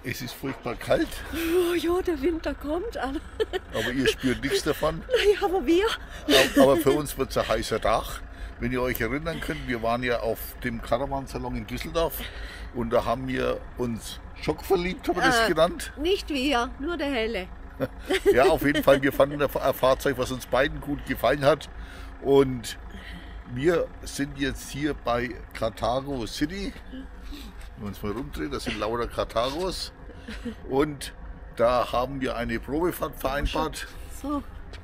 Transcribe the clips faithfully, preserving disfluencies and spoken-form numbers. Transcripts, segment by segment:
Es ist furchtbar kalt. Oh ja, der Winter kommt. Aber, aber ihr spürt nichts davon. Ja, aber wir. Aber für uns wird es ein heißer Tag. Wenn ihr euch erinnern könnt, wir waren ja auf dem Caravansalon in Düsseldorf und da haben wir uns Schock verliebt, haben wir das äh, genannt. Nicht wir, nur der Helle. Ja, auf jeden Fall, wir fanden ein Fahrzeug, was uns beiden gut gefallen hat. Und wir sind jetzt hier bei Carthago City. Wenn wir uns mal rumdrehen, das sind lauter Carthagos. Und da haben wir eine Probefahrt vereinbart. So.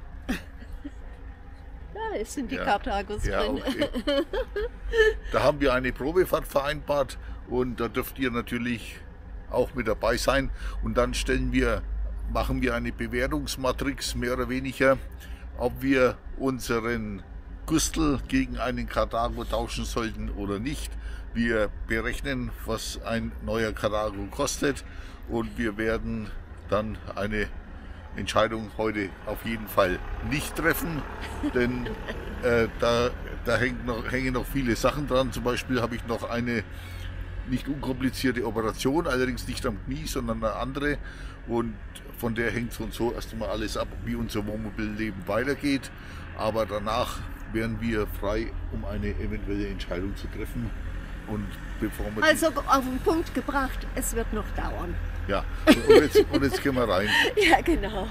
Da sind die ja, Carthagos ja, drin. okay. Da haben wir eine Probefahrt vereinbart und da dürft ihr natürlich auch mit dabei sein. Und dann stellen wir, machen wir eine Bewertungsmatrix, mehr oder weniger, ob wir unseren Gustl gegen einen Carthago tauschen sollten oder nicht. Wir berechnen, was ein neuer Carthago kostet und wir werden dann eine Entscheidung heute auf jeden Fall nicht treffen, denn äh, da, da hängt noch, hängen noch viele Sachen dran. Zum Beispiel habe ich noch eine nicht unkomplizierte Operation, allerdings nicht am Knie, sondern eine andere. Und von der hängt von so erst einmal alles ab, wie unser Wohnmobilleben weitergeht. Aber danach wären wir frei, um eine eventuelle Entscheidung zu treffen. Und bevor wir also auf den Punkt gebracht, es wird noch dauern. Ja, und jetzt, und jetzt gehen wir rein. Ja, genau.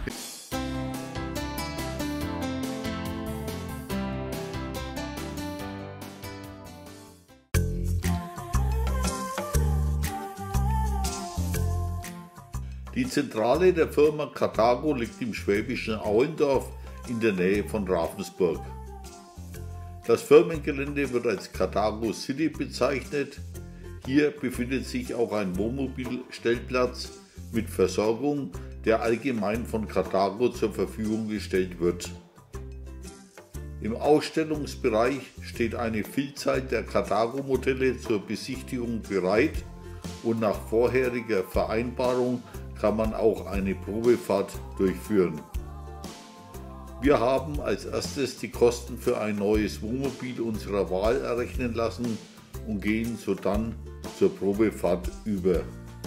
Die Zentrale der Firma Carthago liegt im schwäbischen Auendorf in der Nähe von Ravensburg. Das Firmengelände wird als Carthago City bezeichnet. Hier befindet sich auch ein Wohnmobilstellplatz mit Versorgung, der allgemein von Carthago zur Verfügung gestellt wird. Im Ausstellungsbereich steht eine Vielzahl der Carthago-Modelle zur Besichtigung bereit und nach vorheriger Vereinbarung kann man auch eine Probefahrt durchführen. Wir haben als erstes die Kosten für ein neues Wohnmobil unserer Wahl errechnen lassen und gehen sodann zur Probefahrt über.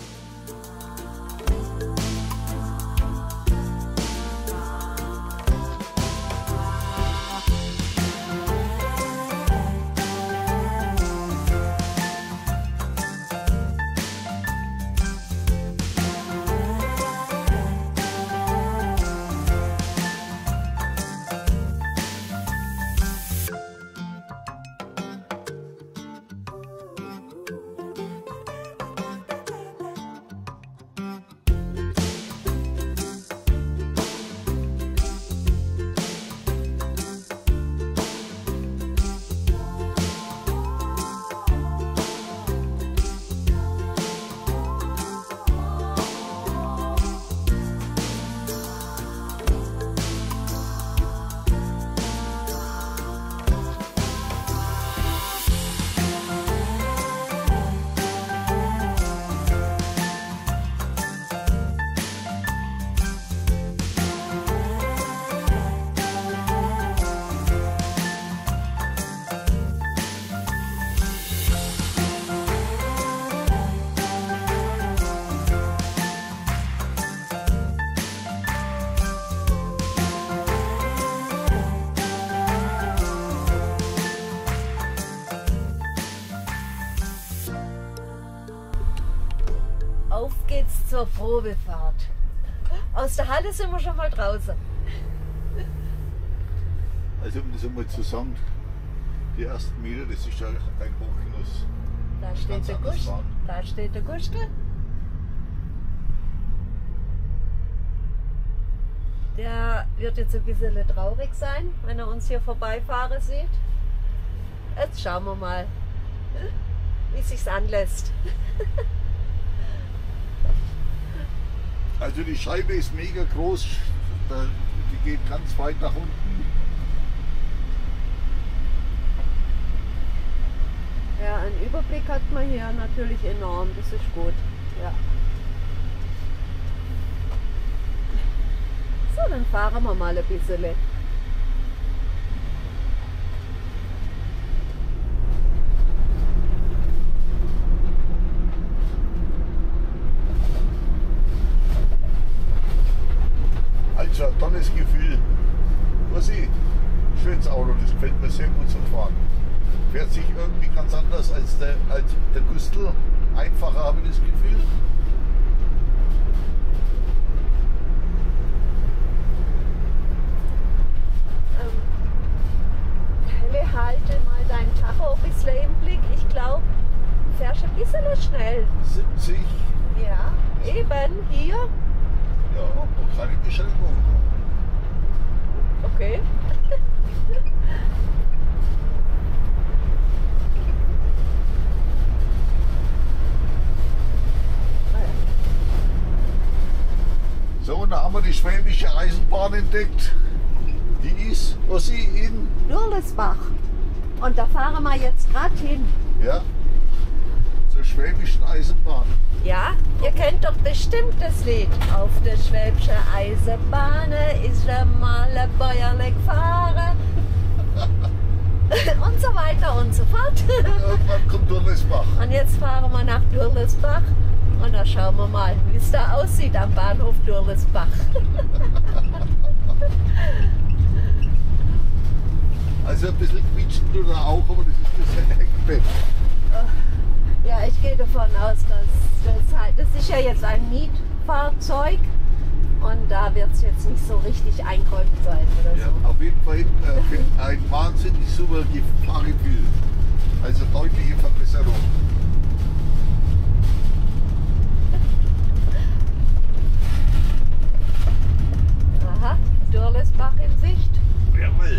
Auf geht's zur Probefahrt. Aus der Halle sind wir schon mal draußen. Also um das einmal zu sagen, die ersten Meter, das ist ja ein Hochgenuss. Da steht der Gustl. Da steht der Gustl. Der wird jetzt ein bisschen traurig sein, wenn er uns hier vorbeifahren sieht. Jetzt schauen wir mal, wie es sich anlässt. Also die Scheibe ist mega groß, die geht ganz weit nach unten. Ja, einen Überblick hat man hier natürlich enorm, das ist gut. Ja. So, dann fahren wir mal ein bisschen. tolles Gefühl. Was ich, schönes Auto, das gefällt mir sehr gut zum Fahren. Fährt sich irgendwie ganz anders als der, als der Gustl. Einfacher habe ich das Gefühl. Ähm, halte mal deinen Tacho ein bisschen im Blick. Ich glaube, du fährst ein bisschen schnell. siebzig. Ja, eben hier. Ja, keine Beschränkung. Okay. So, und da haben wir die Schwäbische Eisenbahn entdeckt. Die ist, was sie in... Dürlesbach. Und da fahren wir jetzt gerade hin. Ja, zur Schwäbischen Eisenbahn. Ja, ihr kennt doch bestimmt das Lied. Auf der Schwäbische Eisenbahn ist einmal ein Bäuerle gefahren. Und so weiter und so fort. Irgendwann kommt Dürlesbach. Und jetzt fahren wir nach Dürlesbach. Und dann schauen wir mal, wie es da aussieht am Bahnhof Dürlesbach. Also ein bisschen quietschen tut er auch, aber das ist das Heckbett. Ja, ich gehe davon aus, dass das halt, das ist ja jetzt ein Mietfahrzeug und da wird es jetzt nicht so richtig eingeräumt sein oder Ja, so. auf jeden Fall äh, ein wahnsinnig super Fahrgefühl. Also deutliche Verbesserung. Aha, Dürlesbach in Sicht. Jawohl.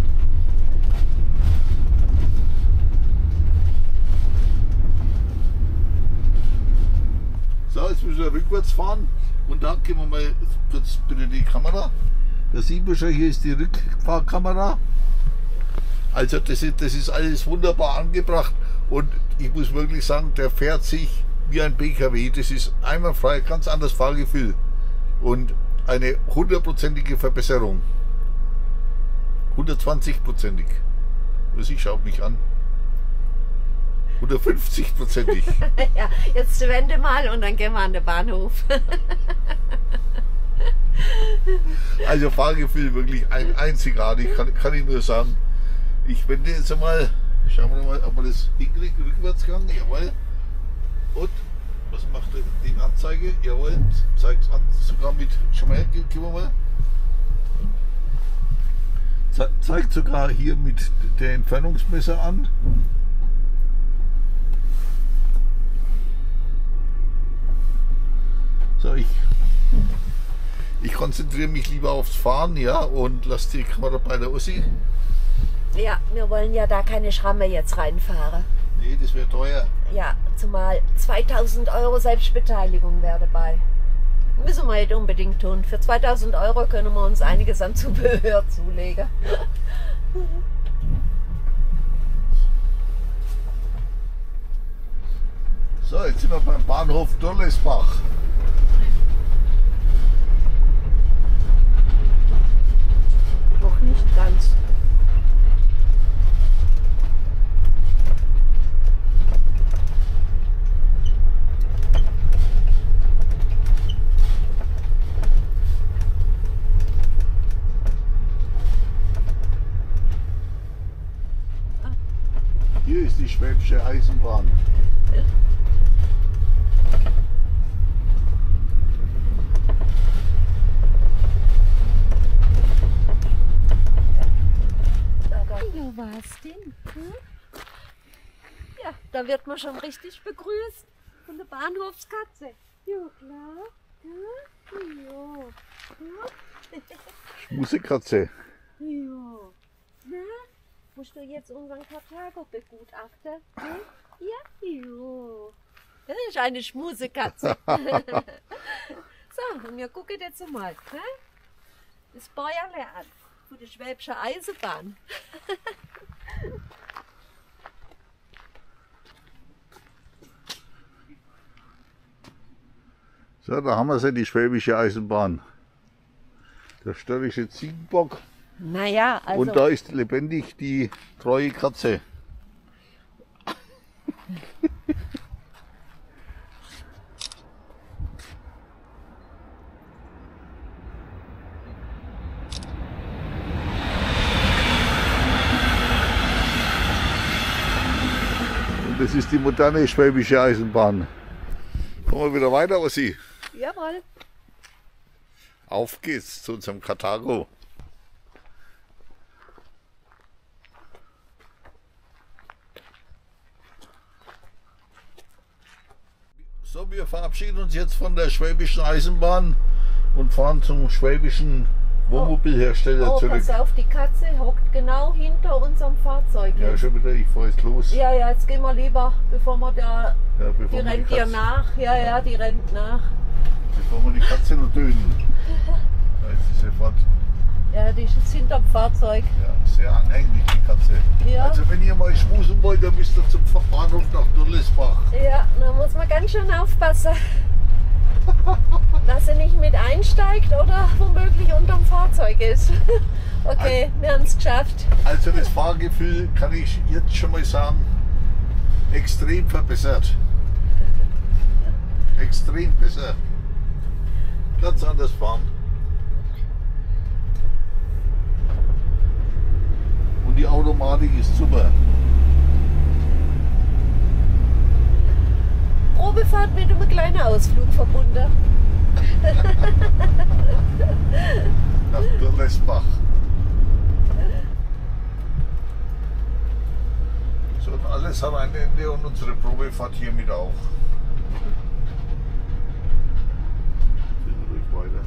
So, jetzt müssen wir rückwärts fahren und da gehen wir mal kurz bitte die Kamera. Da sieht man schon, hier ist die Rückfahrkamera. Also das ist, das ist alles wunderbar angebracht und ich muss wirklich sagen, der fährt sich wie ein B K W. Das ist einwandfrei, ganz anderes Fahrgefühl und eine hundertprozentige Verbesserung. hundertzwanzig-prozentig. Sie schaut mich an. hundertfünfzig-prozentig. Ja, jetzt wende mal und dann gehen wir an den Bahnhof. Also Fahrgefühl wirklich ein, einzigartig, kann, kann ich nur sagen. Ich wende jetzt einmal, schauen wir mal, ob wir das hinkriegen, Rückwärtsgang, jawohl. Und, was macht die Anzeige? Jawohl, zeigt es an, sogar mit, schau mal her, gib, gib mal. Ze zeigt sogar hier mit der Entfernungsmesser an. So, ich, ich konzentriere mich lieber aufs Fahren, ja, und lasse die Kamera bei der Ossi. Ja, wir wollen ja da keine Schramme jetzt reinfahren. Nee, das wäre teuer. Ja, zumal zweitausend Euro Selbstbeteiligung wäre dabei. Müssen wir nicht unbedingt tun. Für zweitausend Euro können wir uns einiges an Zubehör zulegen. So, jetzt sind wir beim Bahnhof Dürlesbach. Noch nicht ganz. Hier ist die Schwäbische Eisenbahn. Ja, was denn? Hm? Ja, da wird man schon richtig begrüßt von der Bahnhofskatze. Ja, klar. Ja, ja. Ja. Schmusekatze. Ja. Na, musst du jetzt unseren Karthago begutachten? Hm? Ja, ja. Das ist eine Schmusekatze. So, und wir gucken jetzt mal. Hä? Das Bäuerle an. Von der Schwäbischen Eisenbahn. So, da haben wir sie, die Schwäbische Eisenbahn. Der störrische Ziegenbock. Naja, also. Und da ist lebendig die treue Katze. ist die moderne Schwäbische Eisenbahn. Kommen wir wieder weiter, Ossi? Jawohl. Auf geht's zu unserem Karthago. So, wir verabschieden uns jetzt von der Schwäbischen Eisenbahn und fahren zum schwäbischen Wohnmobilhersteller Oh, zurück. pass auf, die Katze hockt genau hinter unserem Fahrzeug. Ja, schon wieder, ich fahr jetzt los. Ja, ja, jetzt gehen wir lieber, bevor wir da, Ja, bevor die wir rennt die dir Katze- nach. Ja, ja, die rennt nach. Bevor wir die Katze noch töten. Da ist sie sofort. Ja, die ist jetzt hinterm Fahrzeug. Ja, sehr anhänglich, die Katze. Ja. Also wenn ihr mal schmusen wollt, dann müsst ihr zum Bahnhof nach Durlesbach. Ja, da muss man ganz schön aufpassen, dass sie nicht mit einsteigt oder womöglich unterm Fahrzeug ist. Okay, wir haben es geschafft. Also das Fahrgefühl kann ich jetzt schon mal sagen, extrem verbessert. Extrem besser. Ganz anders fahren. Und die Automatik ist super. Probefahrt mit einem kleinen Ausflug verbunden. Nach Durlesbach. So, und alles hat ein Ende und unsere Probefahrt hiermit auch. Gehen wir ruhig weiter.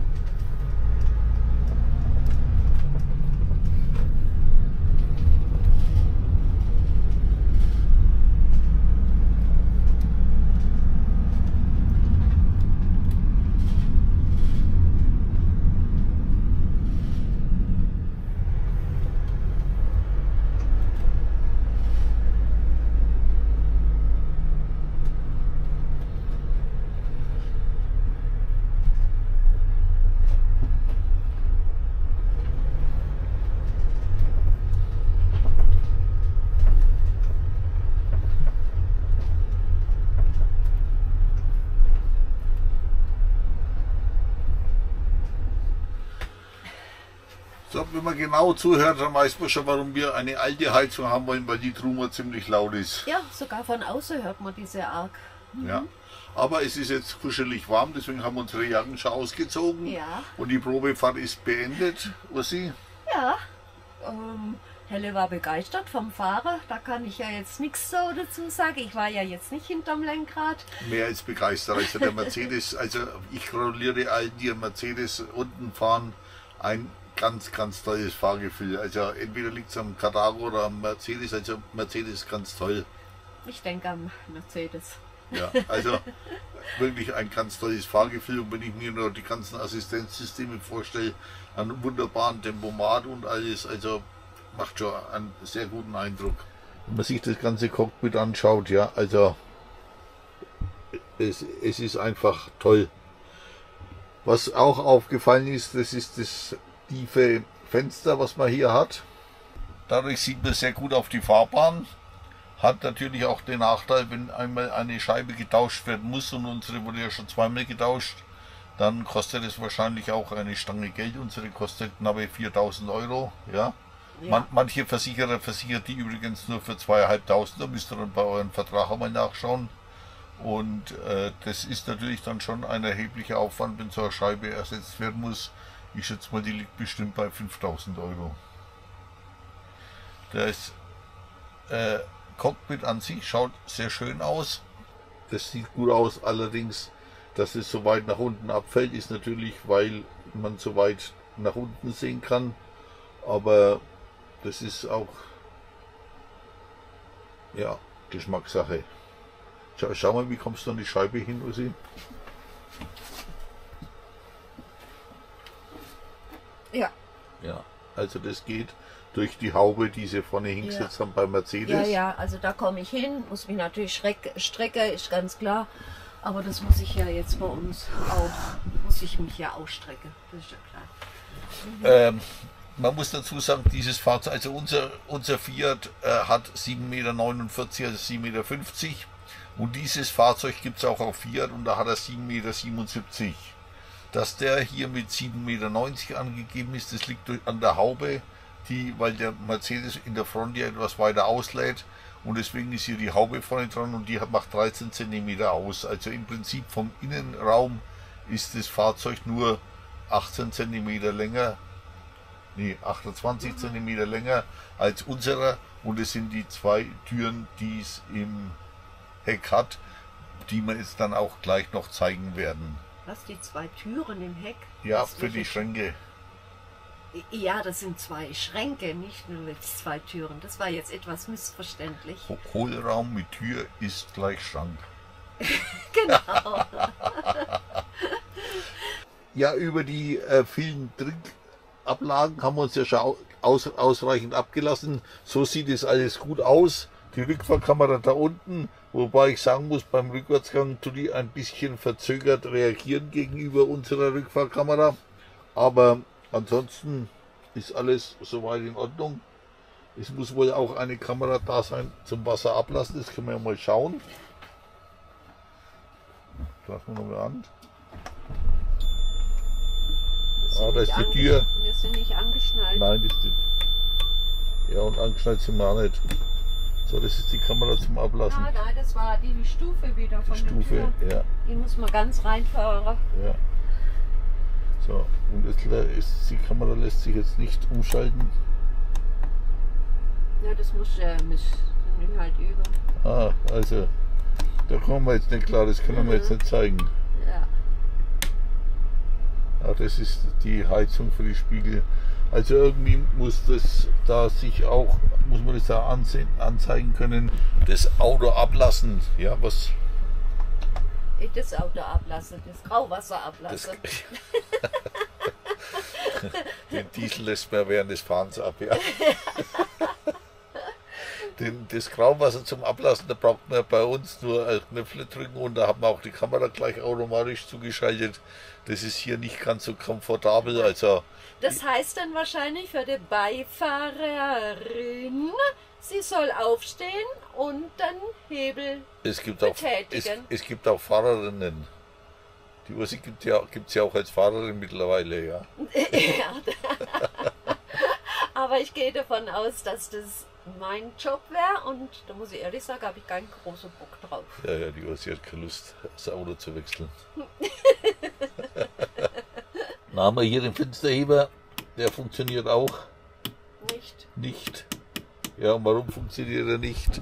So, wenn man genau zuhört, dann weiß man schon, warum wir eine alte Heizung haben wollen, weil die Truma ziemlich laut ist. Ja, sogar von außen hört man diese arg. Ja. Aber es ist jetzt kuschelig warm, deswegen haben wir unsere Jacken schon ausgezogen. Ja. Und die Probefahrt ist beendet, Ursi. Ja, ähm, Helle war begeistert vom Fahrer. Da kann ich ja jetzt nichts so dazu sagen. Ich war ja jetzt nicht hinterm Lenkrad. Mehr als begeistert. Also der Mercedes, also ich gratuliere allen, die am Mercedes unten fahren, ein ganz, ganz tolles Fahrgefühl. Also entweder liegt es am Karthago oder am Mercedes, also Mercedes ist ganz toll. Ich denke am Mercedes. Ja, also wirklich ein ganz tolles Fahrgefühl. Und wenn ich mir nur die ganzen Assistenzsysteme vorstelle, einen wunderbaren Tempomat und alles, also macht schon einen sehr guten Eindruck. Wenn man sich das ganze Cockpit anschaut, ja, also es, es ist einfach toll. Was auch aufgefallen ist, das ist das tiefe Fenster, was man hier hat. Dadurch sieht man sehr gut auf die Fahrbahn. Hat natürlich auch den Nachteil, wenn einmal eine Scheibe getauscht werden muss, und unsere wurde ja schon zweimal getauscht, dann kostet es wahrscheinlich auch eine Stange Geld. Unsere kostet knappe viertausend Euro. Ja. Ja. Man, manche Versicherer versichert die übrigens nur für zweitausendfünfhundert. Da müsst ihr dann bei eurem Vertrag einmal nachschauen. Und äh, das ist natürlich dann schon ein erheblicher Aufwand, wenn so eine Scheibe ersetzt werden muss. Ich schätze mal, die liegt bestimmt bei fünftausend Euro. Das äh, Cockpit an sich schaut sehr schön aus. Das sieht gut aus, allerdings, dass es so weit nach unten abfällt, ist natürlich, weil man so weit nach unten sehen kann. Aber das ist auch, ja, Geschmackssache. Schau, schau mal, wie kommst du an die Scheibe hin, Ossi? Ja. Ja, also das geht durch die Haube, die sie vorne hingesetzt Ja. haben bei Mercedes. Ja, ja, also da komme ich hin, muss mich natürlich schreck, strecken, ist ganz klar. Aber das muss ich ja jetzt bei uns auch, muss ich mich ja ausstrecken, das ist ja klar. Ähm, man muss dazu sagen, dieses Fahrzeug, also unser, unser Fiat äh, hat sieben Meter neunundvierzig, also sieben Meter fünfzig. Und dieses Fahrzeug gibt es auch auf Fiat und da hat er sieben Meter siebenundsiebzig. Dass der hier mit sieben Meter neunzig angegeben ist, das liegt durch, an der Haube, die, weil der Mercedes in der Front ja etwas weiter auslädt und deswegen ist hier die Haube vorne dran und die macht dreizehn Zentimeter aus. Also im Prinzip vom Innenraum ist das Fahrzeug nur achtzehn Zentimeter länger, nee, achtundzwanzig mhm. Zentimeter länger als unserer, und es sind die zwei Türen, die es im Heck hat, die wir jetzt dann auch gleich noch zeigen werden. Was, die zwei Türen im Heck? Ja, für die Schränke. Ja, das sind zwei Schränke, nicht nur zwei Türen. Das war jetzt etwas missverständlich. Hohlraum mit Tür ist gleich Schrank. Genau. Ja, über die äh, vielen Trinkablagen haben wir uns ja schon aus, ausreichend abgelassen. So sieht es alles gut aus. Die Rückfahrkamera da unten, wobei ich sagen muss, beim Rückwärtsgang tut die ein bisschen verzögert reagieren gegenüber unserer Rückfahrkamera. Aber ansonsten ist alles soweit in Ordnung. Es muss wohl auch eine Kamera da sein zum Wasser ablassen, das können wir ja mal schauen. Lassen wir nochmal an. Ah, da ist die Tür. Wir sind nicht angeschnallt. Nein, das ist die. Ja, und angeschnallt sind wir auch nicht. So, das ist die Kamera zum Ablassen. Ah, nein, das war die Stufe wieder von die Stufe, der Tür. Ja. Die muss man ganz reinfahren. Ja. So, und jetzt ist, die Kamera lässt sich jetzt nicht umschalten. Ja, das muss äh, muss halt üben. Ah, also, da kommen wir jetzt nicht klar, das können mhm. wir jetzt nicht zeigen. Ja. Ah, das ist die Heizung für die Spiegel. Also irgendwie muss das da sich auch, muss man das da ansehen, anzeigen können. Das Auto ablassen, ja, was? Das Auto ablassen, das Grauwasser ablassen. Das den Diesel lässt man während des Fahrens ab, ja. Den, das Grauwasser zum Ablassen, da braucht man bei uns nur ein Knöpfle drücken und da haben wir auch die Kamera gleich automatisch zugeschaltet. Das ist hier nicht ganz so komfortabel. Also das heißt dann wahrscheinlich für die Beifahrerin, sie soll aufstehen und dann Hebel es gibt auch, betätigen. Es, es gibt auch Fahrerinnen. Die Ursi gibt es ja, gibt's ja auch als Fahrerin mittlerweile, ja. Ja. Aber ich gehe davon aus, dass das mein Job wäre und da muss ich ehrlich sagen, habe ich keinen großen Bock drauf. Ja, ja, die Ursi hat keine Lust, das Auto zu wechseln. Dann haben wir hier den Fensterheber, der funktioniert auch. Nicht. Nicht. Ja, und warum funktioniert er nicht?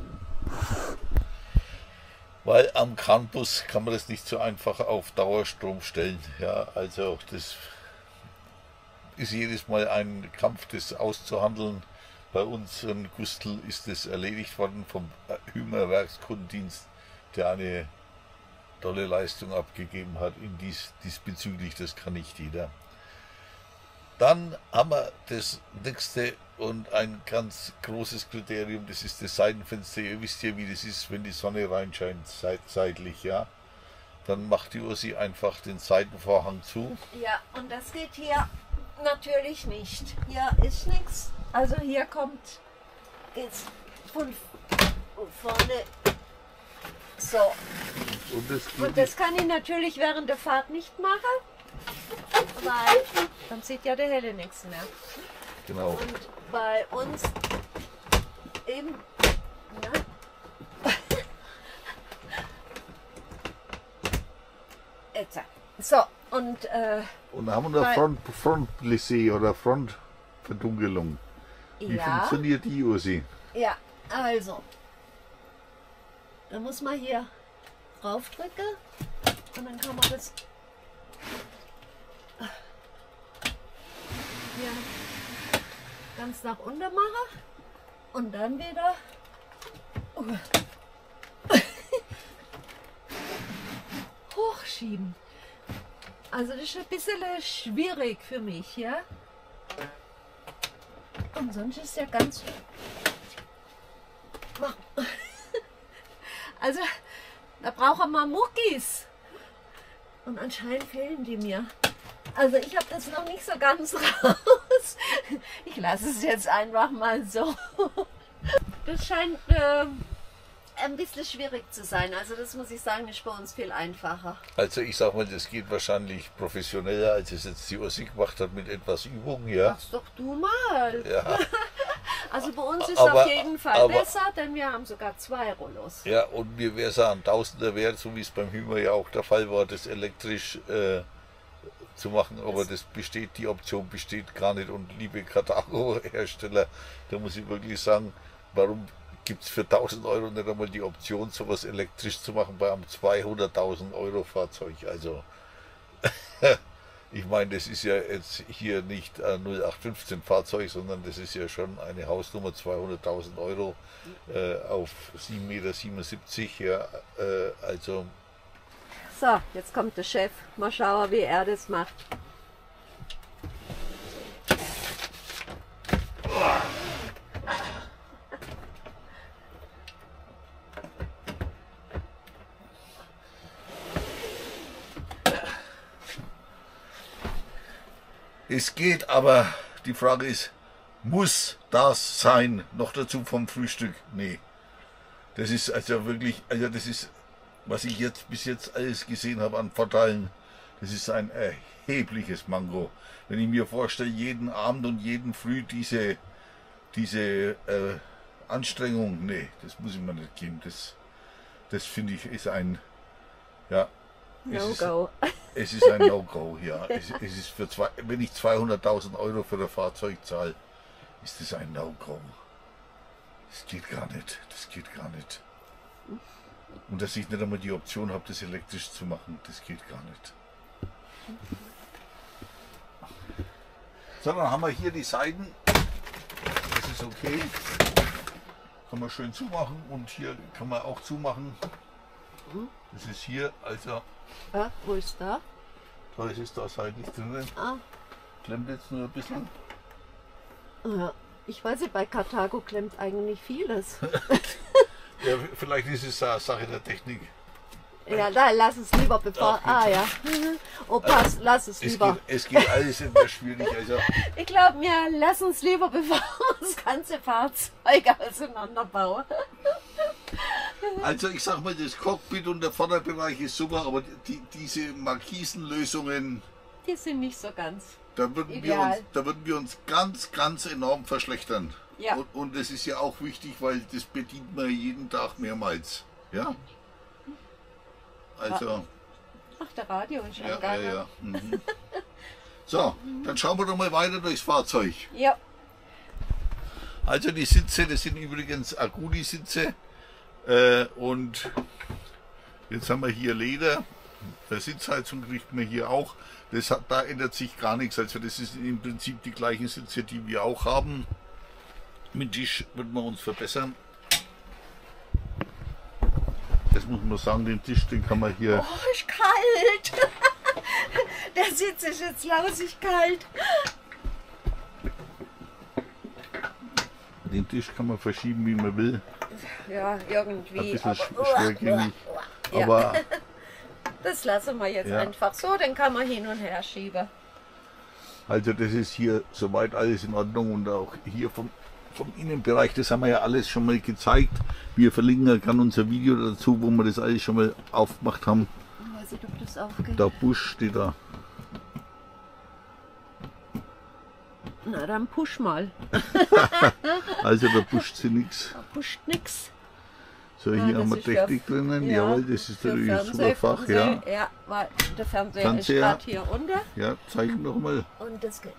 Weil am Campus kann man das nicht so einfach auf Dauerstrom stellen. Ja, also das ist jedes Mal ein Kampf, das auszuhandeln. Bei uns in Gustl ist das erledigt worden vom Hümer Werkskundendienst, der eine tolle Leistung abgegeben hat in dies, diesbezüglich, das kann nicht jeder. Dann haben wir das nächste und ein ganz großes Kriterium, das ist das Seitenfenster. Ihr wisst ja, wie das ist, wenn die Sonne reinscheint, seitlich, ja. Dann macht die Ursi einfach den Seitenvorhang zu. Ja, und das geht hier natürlich nicht. Hier ist nichts. Also hier kommt geht's von vorne so. Und das, und das kann ich natürlich während der Fahrt nicht machen, weil dann sieht ja der Helle nichts mehr. Genau. Und bei uns eben, ja. Jetzt. So, und äh, und dann haben wir eine Front, Frontplissé oder Frontverdunkelung. Wie ja, funktioniert die, Ursi? Ja, also, da muss man hier draufdrücken und dann kann man das hier ganz nach unten machen und dann wieder hochschieben. Also das ist ein bisschen schwierig für mich, ja. Und sonst ist ja ganz... Also, da brauchen wir Muckis. Und anscheinend fehlen die mir. Also ich habe das noch nicht so ganz raus. Ich lasse es jetzt einfach mal so. Das scheint äh, ein bisschen schwierig zu sein. Also das muss ich sagen, ist bei uns viel einfacher. Also ich sag mal, das geht wahrscheinlich professioneller, als es jetzt die Ursi gemacht hat mit etwas Übung, ja. Mach's doch du mal. Ja. Also bei uns ist aber, auf jeden Fall aber, besser, denn wir haben sogar zwei Rollos. Ja, und mir wäre es ein Tausender wert, so wie es beim Hümer ja auch der Fall war, das elektrisch äh, zu machen, aber das, das besteht, die Option besteht gar nicht. Und liebe Karthago-Hersteller, da muss ich wirklich sagen, warum gibt es für tausend Euro nicht einmal die Option, sowas elektrisch zu machen bei einem zweihunderttausend Euro Fahrzeug? Also, ich meine, das ist ja jetzt hier nicht ein null acht fünfzehn Fahrzeug, sondern das ist ja schon eine Hausnummer, zweihunderttausend Euro äh, auf sieben Meter siebenundsiebzig. Ja, äh, also. So, jetzt kommt der Chef. Mal schauen, wie er das macht. Es geht, aber die Frage ist, muss das sein? Noch dazu vom Frühstück? Nee. Das ist also wirklich, also das ist, was ich jetzt bis jetzt alles gesehen habe an Vorteilen, das ist ein erhebliches Manko. Wenn ich mir vorstelle, jeden Abend und jeden Früh diese, diese äh, Anstrengung, nee, das muss ich mir nicht geben. Das, das finde ich ist ein, ja, No-Go. Es ist ein No-Go, ja. Es, es ist für zwei, wenn ich zweihunderttausend Euro für ein Fahrzeug zahle, ist das ein No-Go. Das geht gar nicht. Das geht gar nicht. Und dass ich nicht einmal die Option habe, das elektrisch zu machen, das geht gar nicht. So, dann haben wir hier die Seiten. Das ist okay. Kann man schön zumachen und hier kann man auch zumachen. Das ist hier, also. Ja, wo ist da? Da ist es da seitlich drinnen. Ah. Klemmt jetzt nur ein bisschen. Ja, ich weiß nicht, bei Karthago klemmt eigentlich vieles. Ja, vielleicht ist es eine Sache der Technik. Ja, da lass es lieber bevor. Ach, ah ja. Oh pass, lass es Es lieber. geht, es geht alles immer schwierig. Also, Ich glaube, wir lassen es lieber, bevor wir das ganze Fahrzeug auseinanderbauen. also ich sag mal, das Cockpit und der Vorderbereich ist super, aber die, diese Markisenlösungen, Die sind nicht so ganz. da würden, wir Ideal. uns, da würden wir uns ganz, ganz enorm verschlechtern. Ja. Und, und das ist ja auch wichtig, weil das bedient man jeden Tag mehrmals. Ja? Also, Ach, der Radio ist ja, ja, angegangen. ja. Mhm. So, dann schauen wir doch mal weiter durchs Fahrzeug. Ja. Also die Sitze, das sind übrigens Aguli-Sitze. Äh, und jetzt haben wir hier Leder. Der Sitzheizung kriegt man hier auch. Das hat, da ändert sich gar nichts. Also das ist im Prinzip die gleichen Sitze, die wir auch haben. Mit Tisch wird man uns verbessern. Das muss man sagen, den Tisch, den kann man hier... Oh, ist kalt. Der Sitz ist jetzt lausig kalt. Den Tisch kann man verschieben, wie man will. Ja, irgendwie. Ein bisschen aber, schwergängig. Ja. Aber Das lassen wir jetzt Ja. einfach so, den kann man hin und her schieben. also das ist hier soweit alles in Ordnung und auch hier vom, vom Innenbereich, das haben wir ja alles schon mal gezeigt. Wir verlinken ja gerne unser Video dazu, wo wir das alles schon mal aufgemacht haben. Ich weiß nicht, ob das aufgeht. Der Busch steht da. Na, dann push mal. Also da pusht sie nichts. Da pusht nix. So, Ja, hier das haben wir ist für- Technik drinnen. ja, Jawohl, das ist für natürlich ein super Fernseh- Fach. Ja, Fernseh- ja, weil der Fernseher, Fernseher. ist gerade hier unten. ja, zeigen noch mal. Und das geht.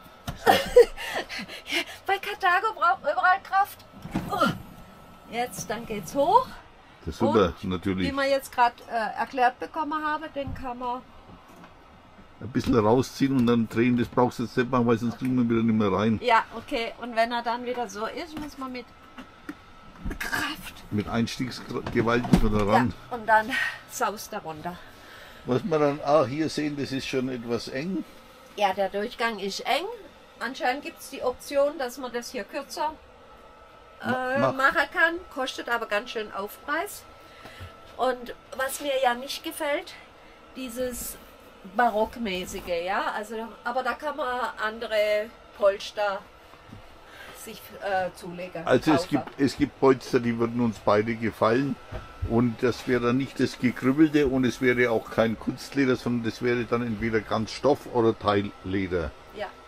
Bei Karthago braucht man überall Kraft. Oh. Jetzt, dann geht's hoch. Das ist super, Und, natürlich. Wie wir jetzt gerade äh, erklärt bekommen haben, den kann man. Ein bisschen rausziehen und dann drehen, das brauchst du jetzt nicht machen, weil sonst kriegen wir wieder nicht mehr rein. Ja, okay. Und wenn er dann wieder so ist, muss man mit Kraft. Mit Einstiegsgewalt muss man da ran. Ja, und dann saust er runter. Was wir dann auch hier sehen, das ist schon etwas eng. Ja, der Durchgang ist eng. Anscheinend gibt es die Option, dass man das hier kürzer äh, Mach. machen kann. Kostet aber ganz schön Aufpreis. Und was mir ja nicht gefällt, dieses Barockmäßige, ja. Also, aber da kann man andere Polster sich äh, zulegen. Also es kaufen. gibt, es gibt Polster, die würden uns beide gefallen. Und das wäre dann nicht das Gekrübbelte und es wäre auch kein Kunstleder, sondern das wäre dann entweder ganz Stoff oder Teilleder. Ja.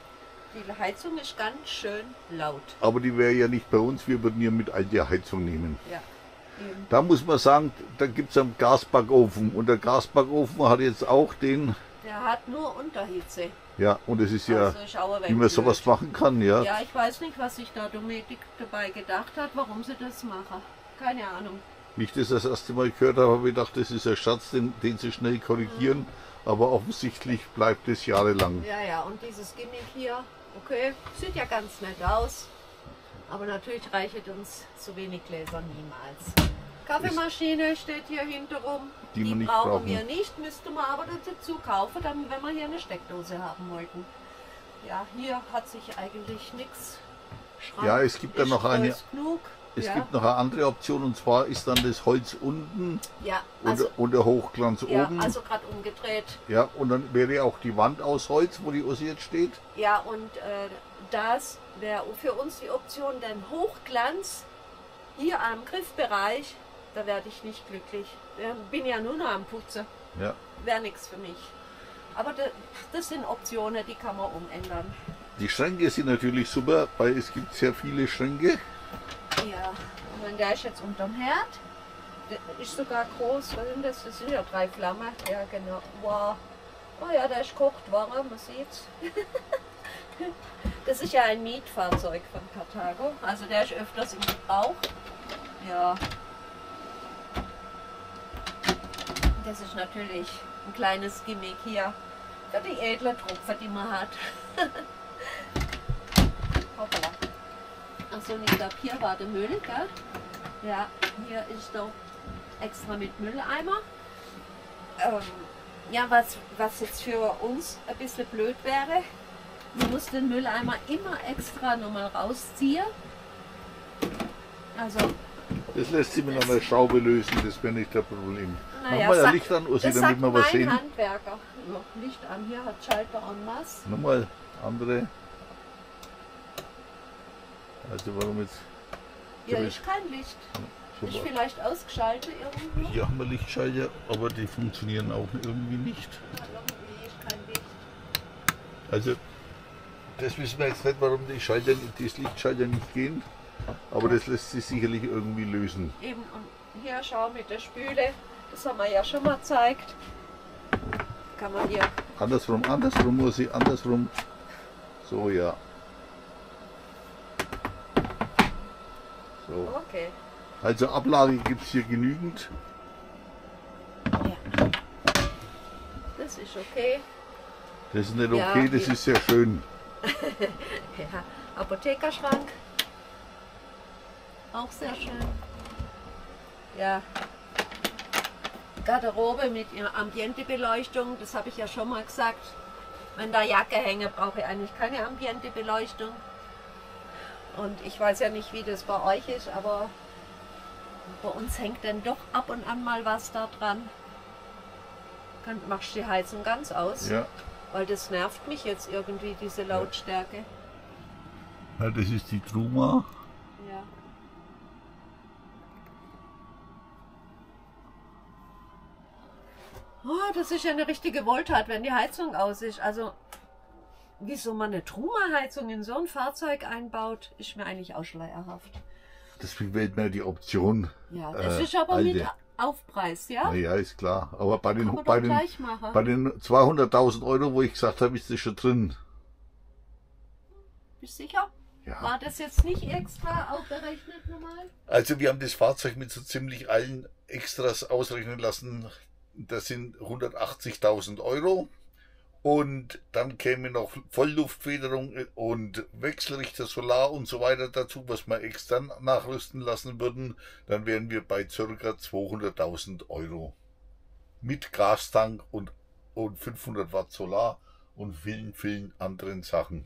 Die Heizung ist ganz schön laut. Aber die wäre ja nicht bei uns, wir würden ja mit alter Heizung nehmen. Ja. Eben. Da muss man sagen, da gibt es einen Gasbackofen und der Gasbackofen hat jetzt auch den... Der hat nur Unterhitze. Ja, und es ist ja, Also ist auch ein wie man wenig sowas blöd. machen kann, ja. Ja, ich weiß nicht, was sich da Dometic dabei gedacht hat, warum sie das machen. Keine Ahnung. Wie ich das das erste Mal gehört habe, habe ich gedacht, das ist ein Schatz, den, den sie schnell korrigieren. Aber offensichtlich bleibt es jahrelang. Ja, ja, und dieses Gimmick hier, okay, sieht ja ganz nett aus. Aber natürlich reicht uns zu wenig Gläser niemals. Kaffeemaschine steht hier hinterrum. Die Die wir nicht brauchen brauchen. wir nicht, müsste man aber dazu kaufen, dann, wenn wir hier eine Steckdose haben wollten. Ja, hier hat sich eigentlich nichts. Schrank Ja, es gibt dann ist noch eine- groß genug. Es ja. gibt noch eine andere Option und zwar ist dann das Holz unten Ja, und, also, und der Hochglanz ja, oben. also gerade umgedreht. Ja, und dann wäre auch die Wand aus Holz, wo die Ossi jetzt steht. Ja, und äh, das wäre für uns die Option, denn Hochglanz hier am Griffbereich, da werde ich nicht glücklich. Ich bin ja nur noch am Putzen. Ja. Wäre nichts für mich. Aber das, das sind Optionen, die kann man umändern. Die Schränke sind natürlich super, weil es gibt sehr viele Schränke. Ja, und der ist jetzt unterm Herd. Der ist sogar groß. Was sind das? Das sind ja drei Flammen. Ja, genau. Wow. Oh ja, der ist kocht warm, man sieht's. Das ist ja ein Mietfahrzeug von Carthago. Also der ist öfters im Gebrauch. Ja. Das ist natürlich ein kleines Gimmick hier für die edle Truppe, die man hat. Hoppala. Achso, und ich glaube, hier war der Müll, gell? Ja, hier ist doch extra mit Mülleimer. Ähm, ja, was, was jetzt für uns ein bisschen blöd wäre, man muss den Mülleimer immer extra nochmal rausziehen. Also, Das lässt sich mit einer Schraube lösen, das wäre nicht das Problem. naja, Mach mal ein sag- Licht an, Ossi, das damit sagt wir was mein sehen. Handwerker. Ja, Licht an, hier hat Schalter en masse. Nochmal andere. Also warum jetzt? Hier Ja, ist kein Licht. Ist Super. vielleicht ausgeschaltet irgendwo? Hier haben wir Lichtschalter, aber die funktionieren auch irgendwie nicht. Irgendwie ist kein Licht. Also das wissen wir jetzt nicht, warum die Schalter, das Lichtschalter nicht gehen. Aber das lässt sich sicherlich irgendwie lösen. Eben, und hier schau mit der Spüle, das haben wir ja schon mal gezeigt. Kann man hier, Andersrum, andersrum muss ich, andersrum. So, ja. So. okay. Also Ablage gibt es hier genügend. Ja. Das ist okay. Das ist nicht Ja, okay, das die- ist sehr schön. Ja, Apothekerschrank. Auch sehr schön. Ja. Garderobe mit ihrer Ambientebeleuchtung, das habe ich ja schon mal gesagt. Wenn da Jacke hänge, brauche ich eigentlich keine Ambientebeleuchtung. Und ich weiß ja nicht, wie das bei euch ist, aber bei uns hängt dann doch ab und an mal was da dran. Dann machst du die Heizung ganz aus, Ja. weil das nervt mich jetzt irgendwie, diese Lautstärke. Ja, das ist die Truma. Ja. Oh, das ist ja eine richtige Wohltat, wenn die Heizung aus ist. Also, wieso man eine Truma-Heizung in so ein Fahrzeug einbaut, ist mir eigentlich auch schleierhaft. Deswegen wählt man die Option. Ja, das äh, ist aber alte. mit Aufpreis, ja? Naja, ist klar. Aber bei Kann den, man bei doch den, gleich machen. bei den zweihunderttausend Euro, wo ich gesagt habe, ist das schon drin. Bist du sicher? Ja. War das jetzt nicht extra aufgerechnet normal? Also wir haben das Fahrzeug mit so ziemlich allen Extras ausrechnen lassen. Das sind hundertachtzigtausend Euro. Und dann käme noch Vollluftfederung und Wechselrichter, Solar und so weiter dazu, was wir extern nachrüsten lassen würden. Dann wären wir bei ca. zweihunderttausend Euro. Mit Gastank und, und fünfhundert Watt Solar und vielen, vielen anderen Sachen.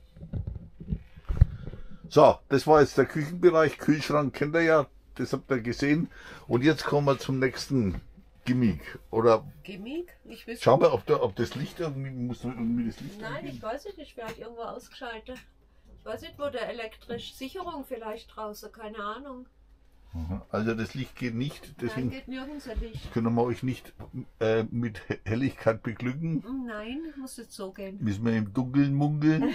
So, das war jetzt der Küchenbereich. Kühlschrank kennt ihr ja, das habt ihr gesehen. Und jetzt kommen wir zum nächsten Gimmick. Oder Gimmick? Ich wüsste schauen wir, ob, der, ob das Licht irgendwie, muss man irgendwie das Licht Nein, angehen? ich weiß es nicht, vielleicht irgendwo ausgeschaltet. Ich weiß nicht, wo der elektrische Sicherung vielleicht draußen, keine Ahnung. Also das Licht geht nicht, deswegen Nein, geht nirgends ein Licht. können wir euch nicht äh, mit Helligkeit beglücken. Nein, muss jetzt so gehen. Müssen wir im Dunkeln munkeln.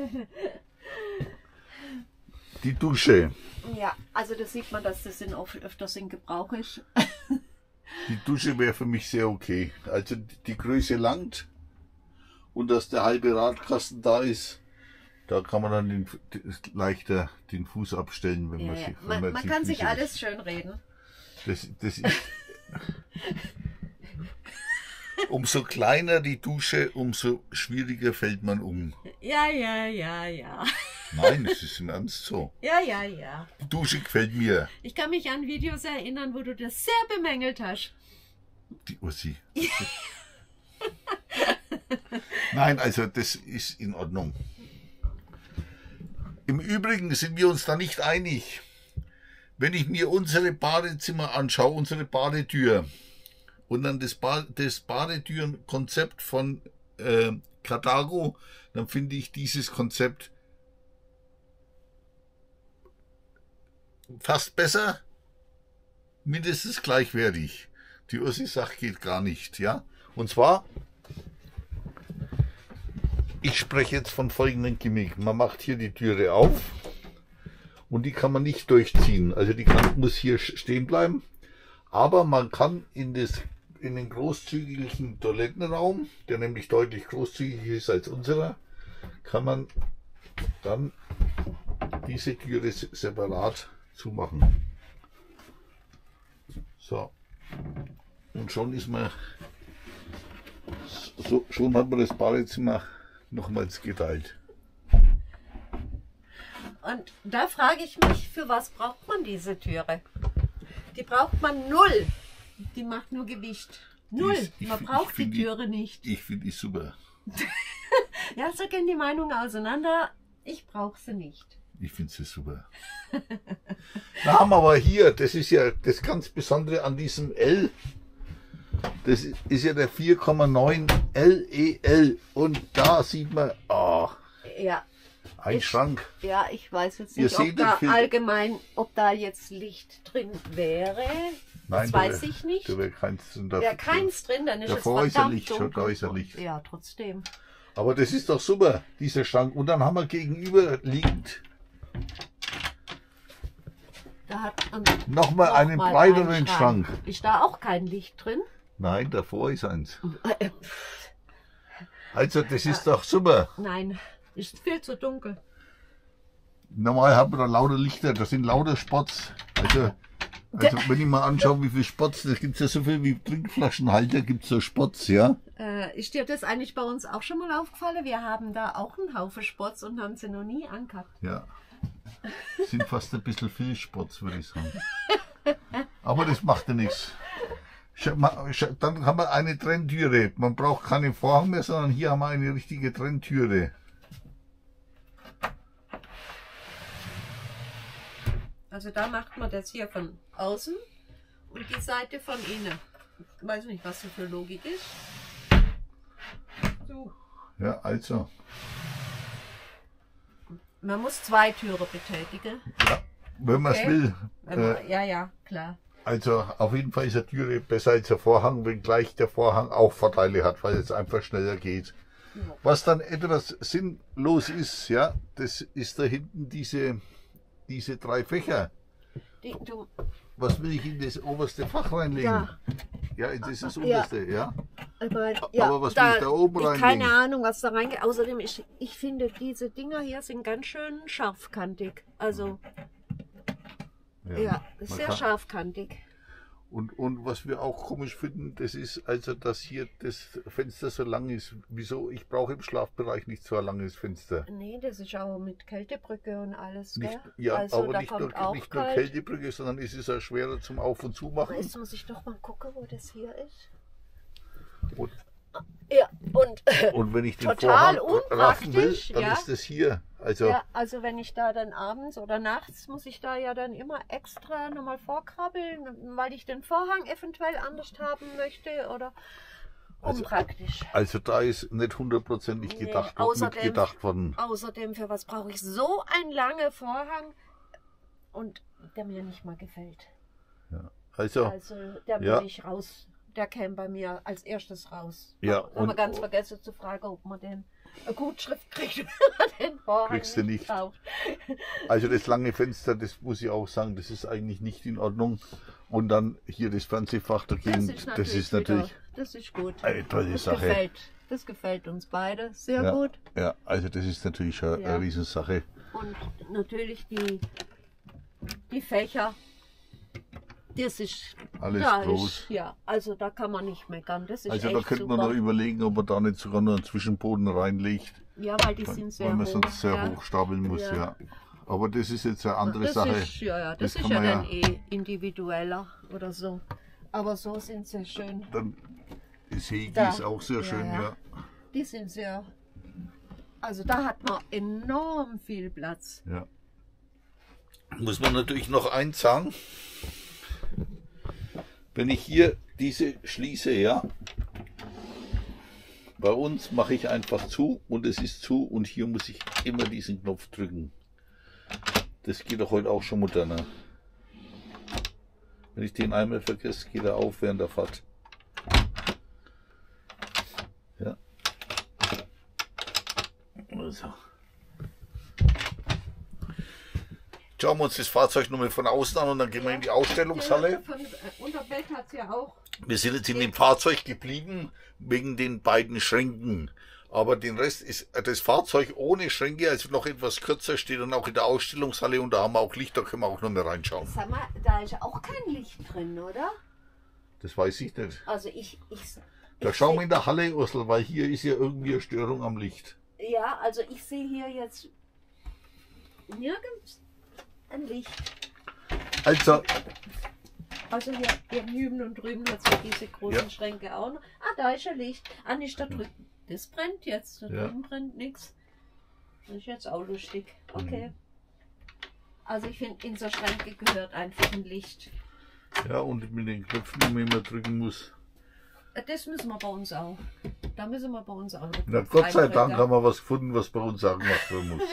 Die Dusche. Ja, also da sieht man, dass das in, öfters in Gebrauch ist. Die Dusche wäre für mich sehr okay. Also die Größe langt und dass der halbe Radkasten da ist, da kann man dann den, leichter den Fuß abstellen, wenn Ja, man ja. sich. Wenn Man, man man sich kann sich Füße- alles schön reden. Das, das ist umso kleiner die Dusche, umso schwieriger fällt man um. Ja, ja, ja, ja. Nein, das ist im Ernst so. Ja, ja, ja. Die Dusche gefällt mir. Ich kann mich an Videos erinnern, wo du das sehr bemängelt hast. Die Ussi. Nein, also das ist in Ordnung. Im Übrigen sind wir uns da nicht einig. Wenn ich mir unsere Badezimmer anschaue, unsere Badetür und dann das, ba das Badetürenkonzept von äh, Carthago, dann finde ich dieses Konzept fast besser, mindestens gleichwertig. Die Ursi sagt, geht gar nicht, ja. Und zwar, ich spreche jetzt von folgendem Gimmick. Man macht hier die Türe auf und die kann man nicht durchziehen. Also die kann, muss hier stehen bleiben. Aber man kann in, das, in den großzügigen Toilettenraum, der nämlich deutlich großzügiger ist als unserer, kann man dann diese Türe separat zumachen. So. Und schon ist man, so, schon hat man das Badezimmer nochmals geteilt. Und da frage ich mich, für was braucht man diese Türe? Die braucht man null. Die macht nur Gewicht. Null. ist- ich man find- braucht ich die find die- Türe nicht. Ich finde die super. Ja, so gehen die Meinungen auseinander. Ich brauche sie nicht. Ich finde sie super. Da haben wir aber hier, das ist ja das ganz Besondere an diesem L. Das ist ja der vier Komma neun L E L. Und da sieht man, ah, Ja, ein Ich- Schrank. ja, ich weiß jetzt Ihr nicht, ob seht den da Film. allgemein, ob da jetzt Licht drin wäre. Nein, das da weiß wär- ich nicht. Da wäre keins drin. Da- Wäre keins drin, dann ist Davor es ist ja verdammt Licht, schon dunkel. da ist ja Licht. Ja, trotzdem. Aber das ist doch super, dieser Schrank. Und dann haben wir gegenüber liegend Da hat man nochmal noch einen mal breiteren einen Schrank. Ist da auch kein Licht drin? Nein, davor ist eins. Äh, Also das ist doch super. Nein, ist viel zu dunkel. Normal haben wir da lauter Lichter, das sind lauter Spots. Also, also wenn ich mal anschaue, wie viele Spots, da gibt es ja so viel wie Trinkflaschenhalter, gibt es so Spots, ja. Äh, ist dir das eigentlich bei uns auch schon mal aufgefallen? Wir haben da auch einen Haufen Spots und haben sie noch nie angehabt. Ja. Sind fast ein bisschen viel Spots, würde ich sagen. Aber das macht ja nichts. Schau mal, schau, dann haben wir eine Trenntüre. Man braucht keinen Vorhang mehr, sondern hier haben wir eine richtige Trenntüre. Also da macht man das hier von außen und die Seite von innen. Ich weiß nicht, was das für Logik ist. So. Ja, also. Man muss zwei Türen betätigen. Ja, wenn man es Okay. will. Wenn Äh, man, ja, ja, klar. Also auf jeden Fall ist eine Türe besser als der Vorhang, wenngleich der Vorhang auch Vorteile hat, weil es einfach schneller geht. Was dann etwas sinnlos ist, ja, das ist da hinten diese, diese drei Fächer. Die, du, Was will ich in das oberste Fach reinlegen? Da. Ja, in dieses Ja. unterste, ja. aber, Aber was will ich da oben ich- reinlegen? Keine Ahnung, was da reingeht. Außerdem, ich, ich finde, diese Dinger hier sind ganz schön scharfkantig. Also, ja, man sehr kann- scharfkantig. Und, und was wir auch komisch finden, das ist also, dass hier das Fenster so lang ist. Wieso? Ich brauche im Schlafbereich nicht so ein langes Fenster. Nee, das ist auch mit Kältebrücke und alles, Nicht, gell? ja, also, aber da nicht kommt nur, auch nicht nur kalt. Kältebrücke, sondern es ist auch schwerer zum Auf- und Zumachen. Jetzt muss ich doch mal gucken, wo das hier ist. Und, Ja, und und wenn ich den Total Vorhang raffen will, unpraktisch, dann ja. ist das hier. Also, ja, also wenn ich da dann abends oder nachts, muss ich da ja dann immer extra nochmal vorkrabbeln, weil ich den Vorhang eventuell anders haben möchte oder Also- unpraktisch. also da ist nicht hundertprozentig Nee, gedacht, außerdem- mitgedacht worden. Außerdem, für was brauche ich so einen langen Vorhang? und der mir nicht mal gefällt. Ja. Also, Also der will ja. nicht raus. Der käme bei mir als erstes raus. Ja, Aber haben wir und- ganz vergessen zu fragen, ob man den eine Gutschrift kriegt, wenn man den Vorhang Kriegst du nicht. braucht. also das lange Fenster, das muss ich auch sagen, das ist eigentlich nicht in Ordnung. Und dann hier das Fernsehfach dagegen, Das ist das natürlich, ist natürlich wieder, das ist gut. eine tolle das Sache. Gefällt, das gefällt uns beide sehr Ja, gut. ja, also das ist natürlich schon Ja. eine Riesensache. Und natürlich die, die Fächer, das ist Alles da groß. Ist, ja, also da kann man nicht meckern. Das ist Also echt da könnte super. man noch überlegen, ob man da nicht sogar noch einen Zwischenboden reinlegt, Ja, weil die sind sehr weil man hoch. sonst sehr ja. hoch stapeln muss. Ja. Ja. Aber das ist jetzt eine andere das Sache. Ist, ja, ja, das, Das ist kann ja man dann ja- eh individueller oder so. Aber so sind sie schön. Dann das Hegi Da. ist auch sehr Ja, schön, ja. ja. Die sind sehr. Also da hat man enorm viel Platz. ja. Muss man natürlich noch eins sagen. Wenn ich hier diese schließe, ja, bei uns mache ich einfach zu und es ist zu und hier muss ich immer diesen Knopf drücken. Das geht doch heute auch schon moderner. Wenn ich den einmal vergesse, geht er auf während der Fahrt. Ja. Also. Schauen wir uns das Fahrzeug nochmal von außen an und dann gehen wir in die Ausstellungshalle. Von, äh, Unterbett hat es ja auch. Wir sind jetzt in dem Fahrzeug geblieben wegen den beiden Schränken. Aber den Rest ist das Fahrzeug ohne Schränke, also noch etwas kürzer, steht dann auch in der Ausstellungshalle und da haben wir auch Licht, da können wir auch noch mehr reinschauen. Sag mal, da ist auch kein Licht drin, oder? Das weiß ich nicht. Also ich. ich, Da ich schauen seh- wir in der Halle, Ursel, weil hier ist ja irgendwie eine Störung am Licht. Ja, also ich sehe hier jetzt nirgends ein Licht. Also, Also hier, hier drüben und drüben hat es ja diese großen Ja. Schränke auch noch. Ah, da ist ein Licht. Ah, nicht da drüben. Das brennt jetzt. Da Ja. drüben brennt nichts. Das ist jetzt auch lustig. Okay. Mhm. Also ich finde, in so Schränke gehört einfach ein Licht. ja, und mit den Knöpfen, die man immer drücken muss. Äh, Das müssen wir bei uns auch. Da müssen wir bei uns auch. Na, Gott sei Dank haben wir was gefunden, was bei uns auch gemacht werden muss.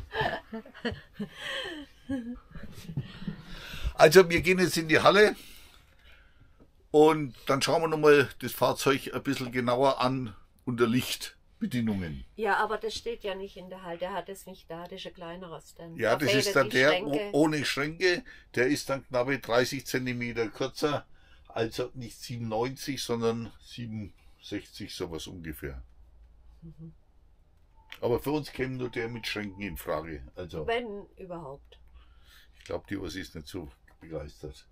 Also, wir gehen jetzt in die Halle und dann schauen wir nochmal das Fahrzeug ein bisschen genauer an unter Lichtbedingungen. Ja, aber das steht ja nicht in der Halle. Der hat es nicht da. Das ist ein kleineres dann. Ja, Da das ist fehlen dann die der Schränke. o- ohne Schränke. Der ist dann knappe dreißig Zentimeter kürzer. Also nicht siebenundneunzig, sondern siebenundsechzig, sowas ungefähr. Mhm. Aber für uns käme nur der mit Schränken in Frage. Also Wenn überhaupt. ich glaube, die Ursi ist nicht so begeistert.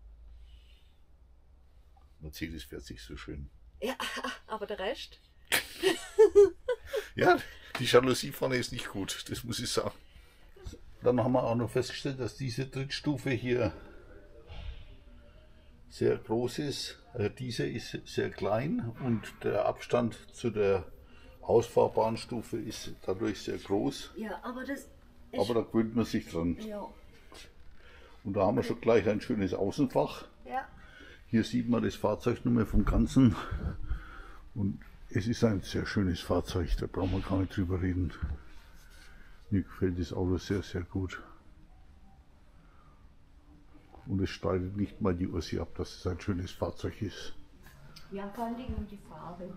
Mercedes fährt sich so schön. Ja, aber der Rest? Ja, die Jalousie vorne ist nicht gut, das muss ich sagen. Dann haben wir auch noch festgestellt, dass diese Drittstufe hier sehr groß ist. Also diese ist sehr klein und der Abstand zu der Ausfahrbahnstufe ist dadurch sehr groß. Ja, aber das ist. Aber da gewöhnt man sich dran. ja. Und da haben wir schon gleich ein schönes Außenfach. Ja. Hier sieht man das Fahrzeug nur mehr vom Ganzen. Und es ist ein sehr schönes Fahrzeug, da brauchen wir gar nicht drüber reden. Mir gefällt das Auto sehr, sehr gut. Und es streitet nicht mal die Ursi ab, dass es ein schönes Fahrzeug ist. Ja, vor allem um die Farbe.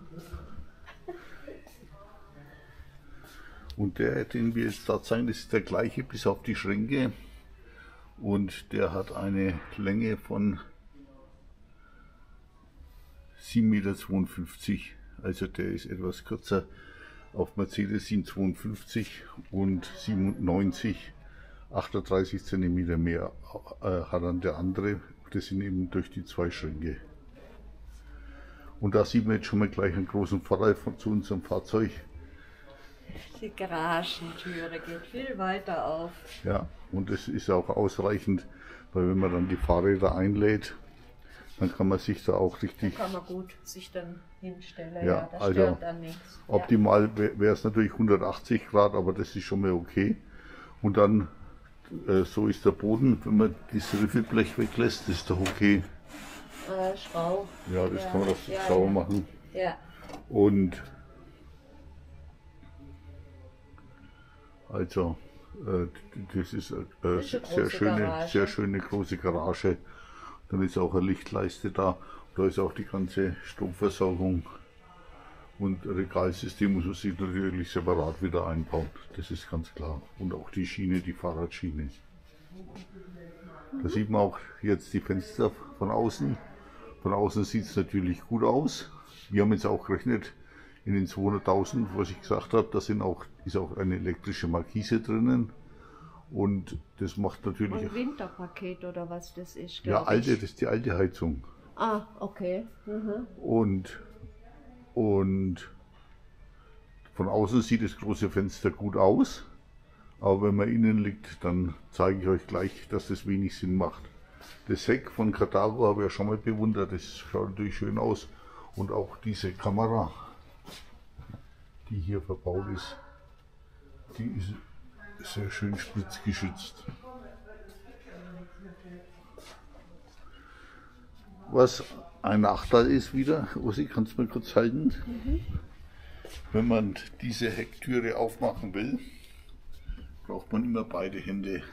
Und der, den wir jetzt da zeigen, das ist der gleiche bis auf die Schränke. Und der hat eine Länge von sieben Meter zweiundfünfzig. Also der ist etwas kürzer. Auf Mercedes sieben Meter zweiundfünfzig und siebenundneunzig, achtunddreißig Zentimeter mehr äh, hat dann der andere. Das sind eben durch die zwei Schränke. Und da sieht man jetzt schon mal gleich einen großen Vorteil von, zu unserem Fahrzeug. Die Garagentüre geht viel weiter auf. Ja, und das ist auch ausreichend, weil wenn man dann die Fahrräder einlädt, dann kann man sich da auch Da richtig, kann man gut sich dann hinstellen. Ja, Ja, das also stört dann nichts. Ja. optimal wäre es natürlich hundertachtzig Grad, aber das ist schon mal okay. Und dann, äh, so ist der Boden, wenn man das Riffelblech weglässt, das ist doch okay. Äh, Schrauch. Ja, das Ja, kann man doch ja, sauber ja. machen. Ja. Und also, Äh, das ist eine äh, sehr schöne, sehr schöne große Garage. Dann ist auch eine Lichtleiste da. Da ist auch die ganze Stromversorgung und Regalsystem muss man sich natürlich separat wieder einbauen. Das ist ganz klar. Und auch die Schiene, die Fahrradschiene. Da sieht man auch jetzt die Fenster von außen. Von außen sieht es natürlich gut aus. Wir haben jetzt auch gerechnet, in den zweihunderttausend, was ich gesagt habe, da sind auch, ist auch eine elektrische Markise drinnen. Und das macht natürlich... Ein Winterpaket oder was das ist, ja, alte, das ist die alte Heizung. Ah, okay. Mhm. Und, und von außen sieht das große Fenster gut aus. Aber wenn man innen liegt, dann zeige ich euch gleich, dass das wenig Sinn macht. Das Heck von Carthago habe ich ja schon mal bewundert. Das schaut natürlich schön aus. Und auch diese Kamera, die hier verbaut ist, die ist sehr schön spritzgeschützt. Was ein Nachteil ist wieder, Ossi, kannst du mal kurz halten? Mhm. Wenn man diese Hecktüre aufmachen will, braucht man immer beide Hände.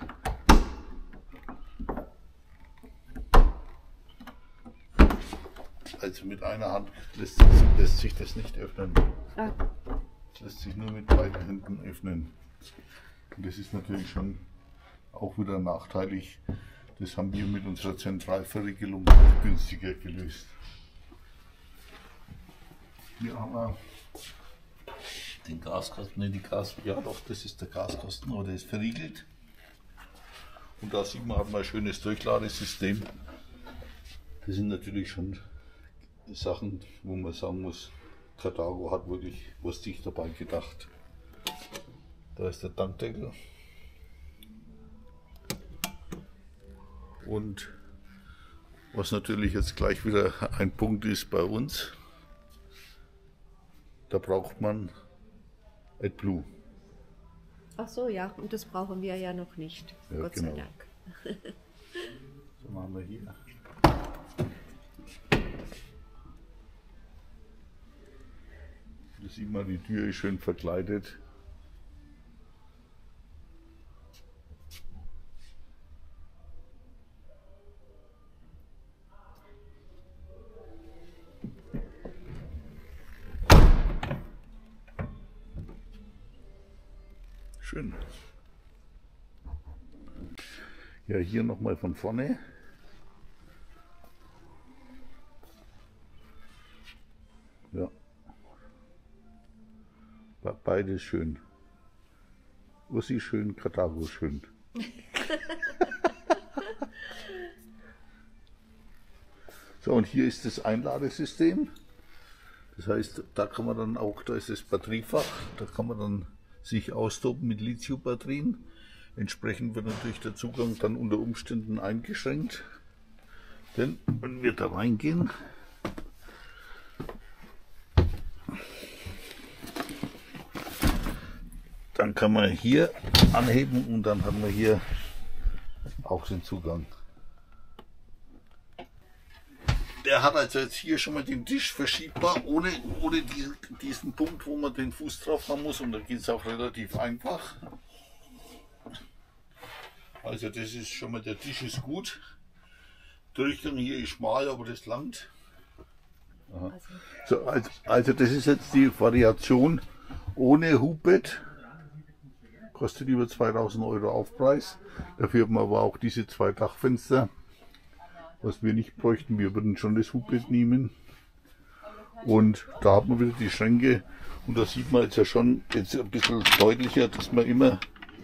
Also mit einer Hand lässt sich, lässt sich das nicht öffnen. Ah. Das lässt sich nur mit beiden Händen öffnen. Und das ist natürlich schon auch wieder nachteilig. Das haben wir mit unserer Zentralverriegelung günstiger gelöst. Hier haben wir den Gaskasten, ne, die Gas, ja doch, das ist der Gaskasten, aber der ist verriegelt. Und da sieht man, hat man ein schönes Durchladesystem. Das sind natürlich schon Sachen, wo man sagen muss, Carthago hat wirklich was sich dabei gedacht. Da ist der Tankdeckel. Und was natürlich jetzt gleich wieder ein Punkt ist bei uns, da braucht man AdBlue. Ach so, ja, und das brauchen wir ja noch nicht, ja, Gott genau. sei Dank. So machen wir hier. Da sieht man, die Tür ist schön verkleidet. Schön. Ja, hier nochmal von vorne. Ja. Beides schön. Ossi schön, Carthago schön. So, und hier ist das Einladesystem. Das heißt, da kann man dann auch, da ist das Batteriefach, da kann man dann sich austoben mit Lithium-Batterien. Entsprechend wird natürlich der Zugang dann unter Umständen eingeschränkt. Denn wenn wir da reingehen, dann kann man hier anheben und dann haben wir hier auch den Zugang. Der hat also jetzt hier schon mal den Tisch verschiebbar, ohne, ohne diesen, diesen Punkt, wo man den Fuß drauf haben muss, und da geht es auch relativ einfach. Also das ist schon mal, der Tisch ist gut. Durchgang hier ist schmal, aber das langt. Aha. So, also, also das ist jetzt die Variation ohne Hubbett. Kostet über zweitausend Euro Aufpreis. Dafür haben wir aber auch diese zwei Dachfenster. Was wir nicht bräuchten, wir würden schon das Hubbett nehmen. Und da hat man wieder die Schränke. Und da sieht man jetzt ja schon jetzt ein bisschen deutlicher, dass man immer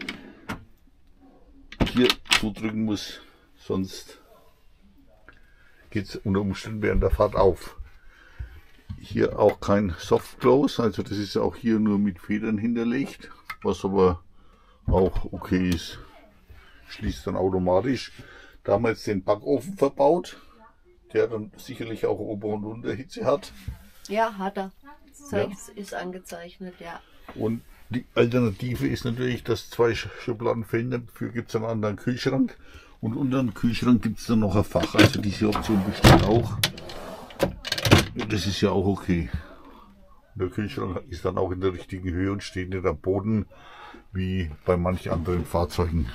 hier zudrücken muss. Sonst geht es unter Umständen während der Fahrt auf. Hier auch kein Soft Close, also das ist auch hier nur mit Federn hinterlegt, was aber auch okay ist. Schließt dann automatisch. Da haben wir jetzt den Backofen verbaut, der dann sicherlich auch Ober- und Unterhitze hat. Ja, hat er. Ja. Ist angezeichnet, ja. Und die Alternative ist natürlich, dass zwei Schubladen fehlen. Dafür gibt es einen anderen Kühlschrank. Und unter dem Kühlschrank gibt es dann noch ein Fach. Also diese Option besteht auch. Das ist ja auch okay. Der Kühlschrank ist dann auch in der richtigen Höhe und steht nicht am Boden, wie bei manchen anderen Fahrzeugen.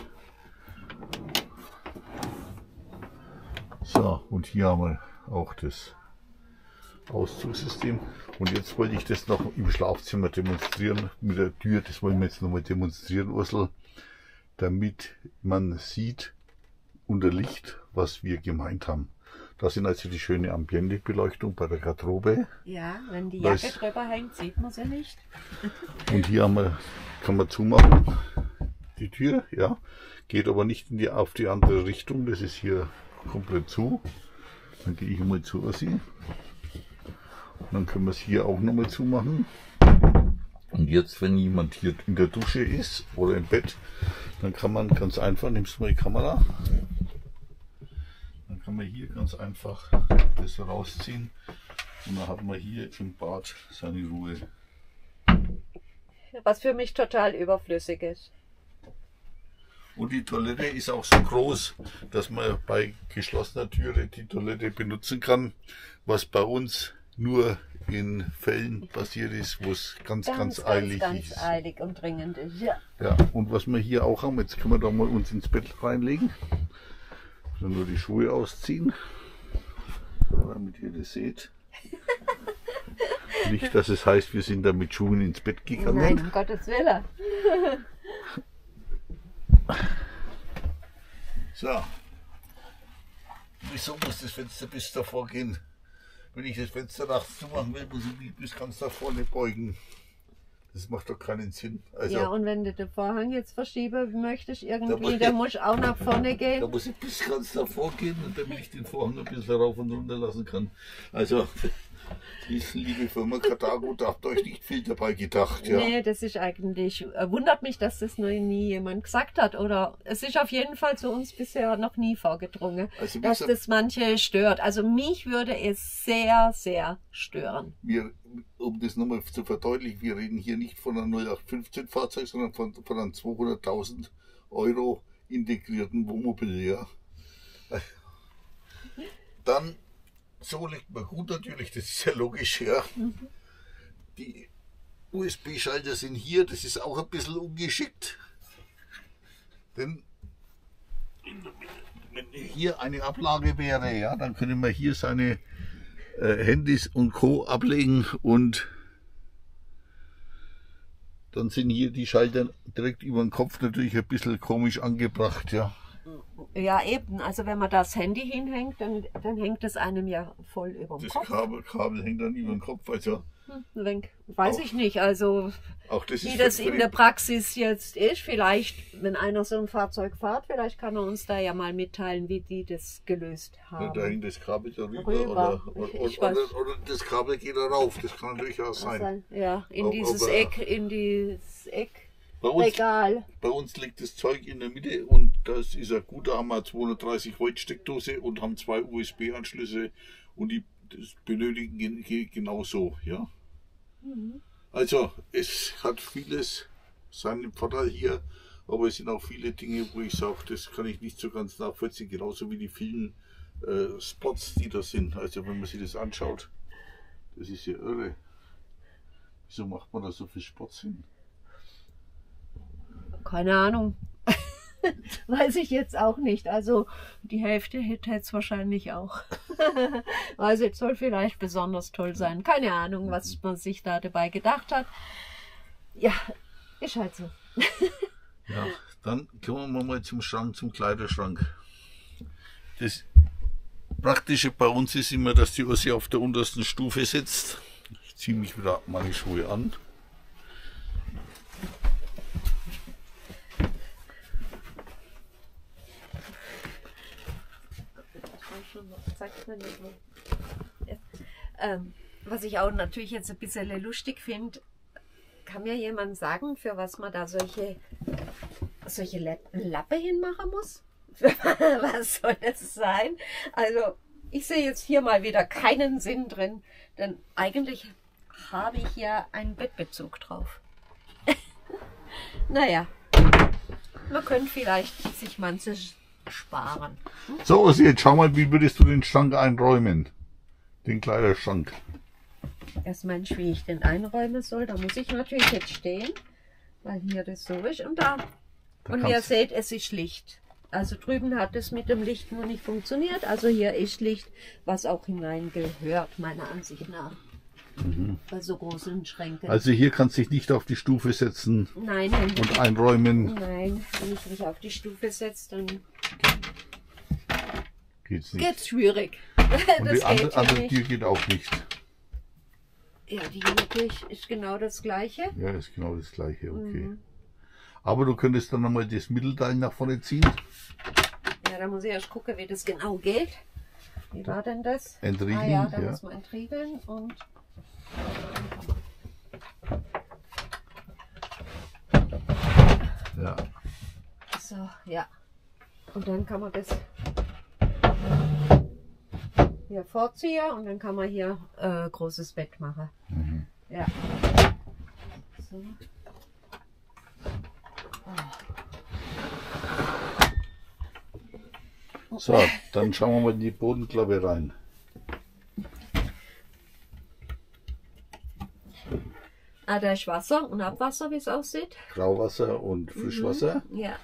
So, und hier haben wir auch das Auszugssystem. Und jetzt wollte ich das noch im Schlafzimmer demonstrieren mit der Tür. Das wollen wir jetzt nochmal demonstrieren, Ursel, damit man sieht unter Licht, was wir gemeint haben. Das sind also die schöne Ambientebeleuchtung bei der Garderobe. Ja, wenn die Jacke das drüber hängt, sieht man sie nicht. Und hier haben wir, kann man zumachen, die Tür, ja. Geht aber nicht in die, auf die andere Richtung, das ist hier komplett zu. Dann gehe ich mal zu Ossi. Und dann können wir es hier auch nochmal zumachen. Und jetzt, wenn jemand hier in der Dusche ist oder im Bett, dann kann man ganz einfach, nimmst du mal die Kamera, dann kann man hier ganz einfach das rausziehen und dann hat man hier im Bad seine Ruhe. Was für mich total überflüssig ist. Und die Toilette ist auch so groß, dass man bei geschlossener Türe die Toilette benutzen kann, was bei uns nur in Fällen passiert ist, wo es ganz, ganz, ganz eilig ganz, ist. Ganz eilig und dringend ist, ja. Ja, und was wir hier auch haben, jetzt können wir da mal uns ins Bett reinlegen. Dann nur die Schuhe ausziehen, damit ihr das seht. Nicht, dass es heißt, wir sind da mit Schuhen ins Bett gegangen. Nein, um Gottes Willen. So. Wieso muss das Fenster bis davor gehen? Wenn ich das Fenster nachts zumachen will, muss ich mich bis ganz da vorne beugen. Das macht doch keinen Sinn. Also, ja, und wenn du den Vorhang jetzt verschieben möchtest, irgendwie, da dann musst du auch nach vorne gehen. Da muss ich bis ganz davor gehen, damit ich den Vorhang ein bisschen rauf und runter lassen kann. Also, liebe Firma Carthago, da habt ihr euch nicht viel dabei gedacht. Ja. Nee, das ist eigentlich, äh, wundert mich, dass das noch nie jemand gesagt hat. Oder es ist auf jeden Fall zu uns bisher noch nie vorgedrungen, also, dass gesagt, das manche stört. Also mich würde es sehr, sehr stören. Wir, um das nochmal zu verdeutlichen, wir reden hier nicht von einem null acht fünfzehn Fahrzeug, sondern von, von einem zweihunderttausend Euro integrierten Wohnmobil. Ja. Dann so legt man gut natürlich, das ist ja logisch, ja. Mhm. Die U S B-Schalter sind hier, das ist auch ein bisschen ungeschickt. Denn wenn hier eine Ablage wäre, ja, dann können wir hier seine äh, Handys und Co. ablegen und dann sind hier die Schalter direkt über den Kopf natürlich ein bisschen komisch angebracht, ja. Ja, eben. Also wenn man das Handy hinhängt, dann, dann hängt es einem ja voll über den das Kopf. Das Kabel, Kabel hängt dann über den Kopf. Also hm, weiß auch, ich nicht. Also auch das wie das in der Praxis jetzt ist. Vielleicht, wenn einer so ein Fahrzeug fährt, vielleicht kann er uns da ja mal mitteilen, wie die das gelöst haben. Ja, da hängt das Kabel da rüber. rüber. Oder, oder, oder, oder das Kabel geht da rauf. Das kann natürlich auch sein. Ja, in aber, dieses aber, Eck, in dieses Eck. Bei uns, Egal. Bei uns liegt das Zeug in der Mitte und das ist ja gut, da haben wir zweihundertdreißig Volt Steckdose und haben zwei U S B-Anschlüsse und die das benötigen genauso, ja. Mhm. Also es hat vieles seinen Vorteil hier, aber es sind auch viele Dinge, wo ich sage, das kann ich nicht so ganz nachvollziehen, genauso wie die vielen äh, Spots, die da sind. Also wenn man sich das anschaut, das ist ja irre. Wieso macht man da so viele Spots hin? Keine Ahnung. Weiß ich jetzt auch nicht. Also die Hälfte hätte es wahrscheinlich auch. Also es soll vielleicht besonders toll sein. Keine Ahnung, was man sich da dabei gedacht hat. Ja, ist halt so. Ja, dann kommen wir mal zum Schrank, zum Kleiderschrank. Das Praktische bei uns ist immer, dass die Ossi auf der untersten Stufe sitzt. Ich ziehe mich wieder meine Schuhe an. Ja. Ähm, was ich auch natürlich jetzt ein bisschen lustig finde, kann mir jemand sagen, für was man da solche, solche Lappe hinmachen muss? Was soll das sein? Also ich sehe jetzt hier mal wieder keinen Sinn drin, denn eigentlich habe ich ja einen Bettbezug drauf. Naja, man könnte vielleicht sich manches sparen. Hm? So, also jetzt schau mal, wie würdest du den Schrank einräumen? Den Kleiderschrank. erstmal, wie ich den einräumen soll. Da muss ich natürlich jetzt stehen, weil hier das so ist und da. Da und wie ihr seht, es ist Licht. Also drüben hat es mit dem Licht noch nicht funktioniert. Also hier ist Licht, was auch hineingehört, meiner Ansicht nach. Mhm. Bei so großen Schränken. Also hier kannst du dich nicht auf die Stufe setzen. Nein, und einräumen. Nein, wenn ich mich auf die Stufe setze, dann geht's nicht. Geht's schwierig. Und das die andere, andere Tür geht auch nicht. Ja, die natürlich ist genau das gleiche. Ja, ist genau das gleiche, okay. Mhm. Aber du könntest dann nochmal das Mittelteil nach vorne ziehen. Ja, da muss ich erst gucken, wie das genau geht. Wie war denn das? Entriegeln, ah, ja, da ja. muss man entriegeln und ja. So, ja. Und dann kann man das hier vorziehen und dann kann man hier äh, großes Bett machen. Mhm. Ja. So. Oh. So, dann schauen wir mal in die Bodenklappe rein. Ah, da ist Wasser und Abwasser, wie es aussieht. Grauwasser und Frischwasser. Mhm. Ja.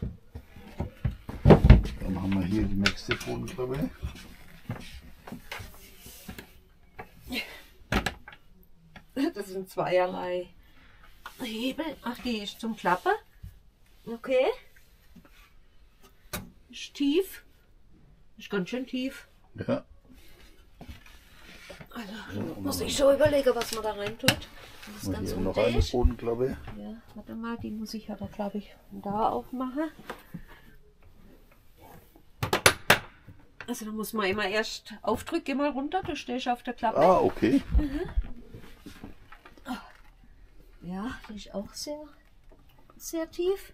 Dann haben wir hier die nächste Bodenklappe. Das sind zweierlei Hebel. Ach, die ist zum Klappen. Okay. Ist tief. Ist ganz schön tief. Ja. Also muss ich schon überlegen, was man da rein tut. Das ist und ganz hier noch eine Bodenklappe. Ja, warte mal, die muss ich aber, glaube ich, da aufmachen. Also da muss man immer erst aufdrücken, mal runter, da stehe ich auf der Klappe. Ah, okay. Mhm. Ja, die ist auch sehr, sehr tief.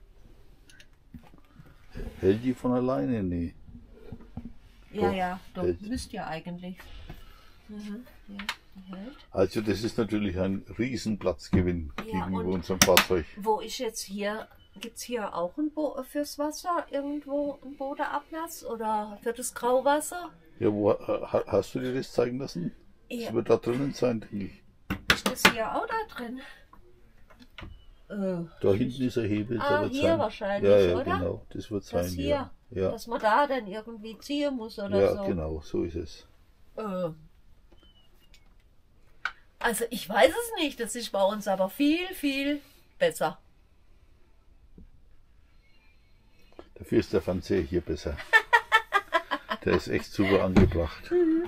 Hält die von alleine? Nee. Ja, doch, ja, doch, hält. müsst ihr eigentlich. Mhm. Ja, die hält. Also das ist natürlich ein Riesenplatzgewinn Ja, gegenüber unserem Fahrzeug. Wo ist jetzt hier, gibt es hier auch ein Bo fürs Wasser irgendwo ein Bodenablass oder für das Grauwasser? Ja, wo ha, hast du dir das zeigen lassen? Ja. Das wird da drinnen sein, denke ich. Ist das hier auch da drin? Äh, da hinten ist ein Hebel. ah, wird hier sein. wahrscheinlich, ja, ja, oder? genau, das wird sein. Das hier, ja. Ja. dass man da dann irgendwie ziehen muss oder ja, so. genau, so ist es. Äh. Also ich weiß es nicht, das ist bei uns aber viel, viel besser. Dafür ist der Fernseher hier besser. Der ist echt super angebracht. Mhm.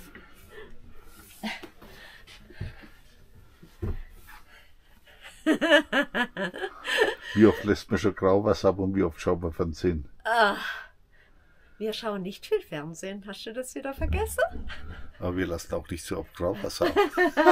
Wie oft lässt man schon Grauwasser ab und wie oft schaut man Fernsehen? Ach, wir schauen nicht viel Fernsehen. Hast du das wieder vergessen? Aber wir lassen auch nicht so oft Grauwasser ab.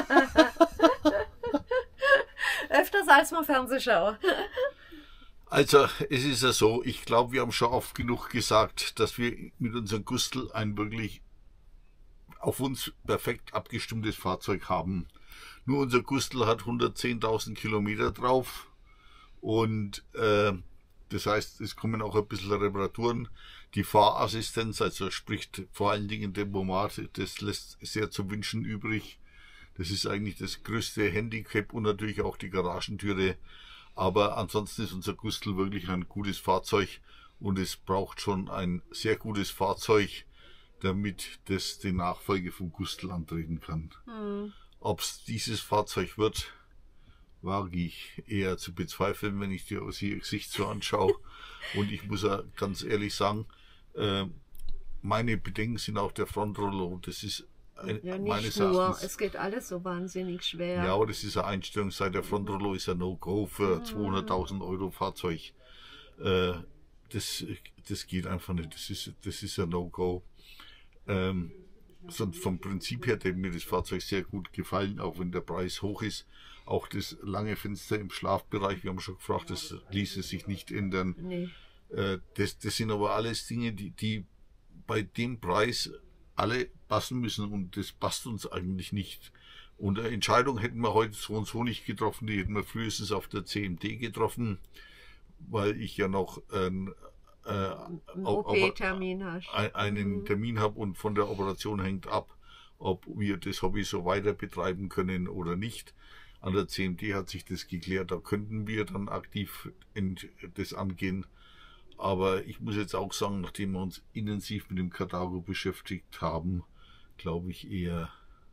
Öfters als man Fernsehen schauen. Also es ist ja so, ich glaube, wir haben schon oft genug gesagt, dass wir mit unserem Gustl ein wirklich auf uns perfekt abgestimmtes Fahrzeug haben. Nur unser Gustl hat hundertzehntausend Kilometer drauf und äh, das heißt, es kommen auch ein bisschen Reparaturen. Die Fahrassistenz, also spricht vor allen Dingen Tempomat, das lässt sehr zu wünschen übrig. Das ist eigentlich das größte Handicap und natürlich auch die Garagentüre. Aber ansonsten ist unser Gustl wirklich ein gutes Fahrzeug und es braucht schon ein sehr gutes Fahrzeug, damit das die Nachfolge vom Gustl antreten kann. Mhm. Ob es dieses Fahrzeug wird, wage ich eher zu bezweifeln, wenn ich dir aus ihr Gesicht so anschaue. Und ich muss ja ganz ehrlich sagen, äh, meine Bedenken sind auch der Frontrollo. Das ist ein, ja, nicht meines nur, Erachtens, es geht alles so wahnsinnig schwer. ja, aber das ist eine Einstellung, seit der Frontrollo ist ein No-Go für Mhm. zweihunderttausend Euro Fahrzeug. Äh, das, das geht einfach nicht. Das ist, das ist ein No-Go. Ähm, sonst vom Prinzip her hat mir das Fahrzeug sehr gut gefallen, auch wenn der Preis hoch ist. Auch das lange Fenster im Schlafbereich, wir haben schon gefragt, das ließe sich nicht ändern. Nee. Äh, das, das sind aber alles Dinge, die, die bei dem Preis alle passen müssen und das passt uns eigentlich nicht. Und eine Entscheidung hätten wir heute so und so nicht getroffen, die hätten wir frühestens auf der C M D getroffen, weil ich ja noch ähm, äh, einen O P-Termin hast. einen Mhm. Termin habe und von der Operation hängt ab, ob wir das Hobby so weiter betreiben können oder nicht. An der C M D hat sich das geklärt, da könnten wir dann aktiv das angehen. Aber ich muss jetzt auch sagen, nachdem wir uns intensiv mit dem Karthago beschäftigt haben, glaube ich eher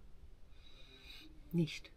nicht.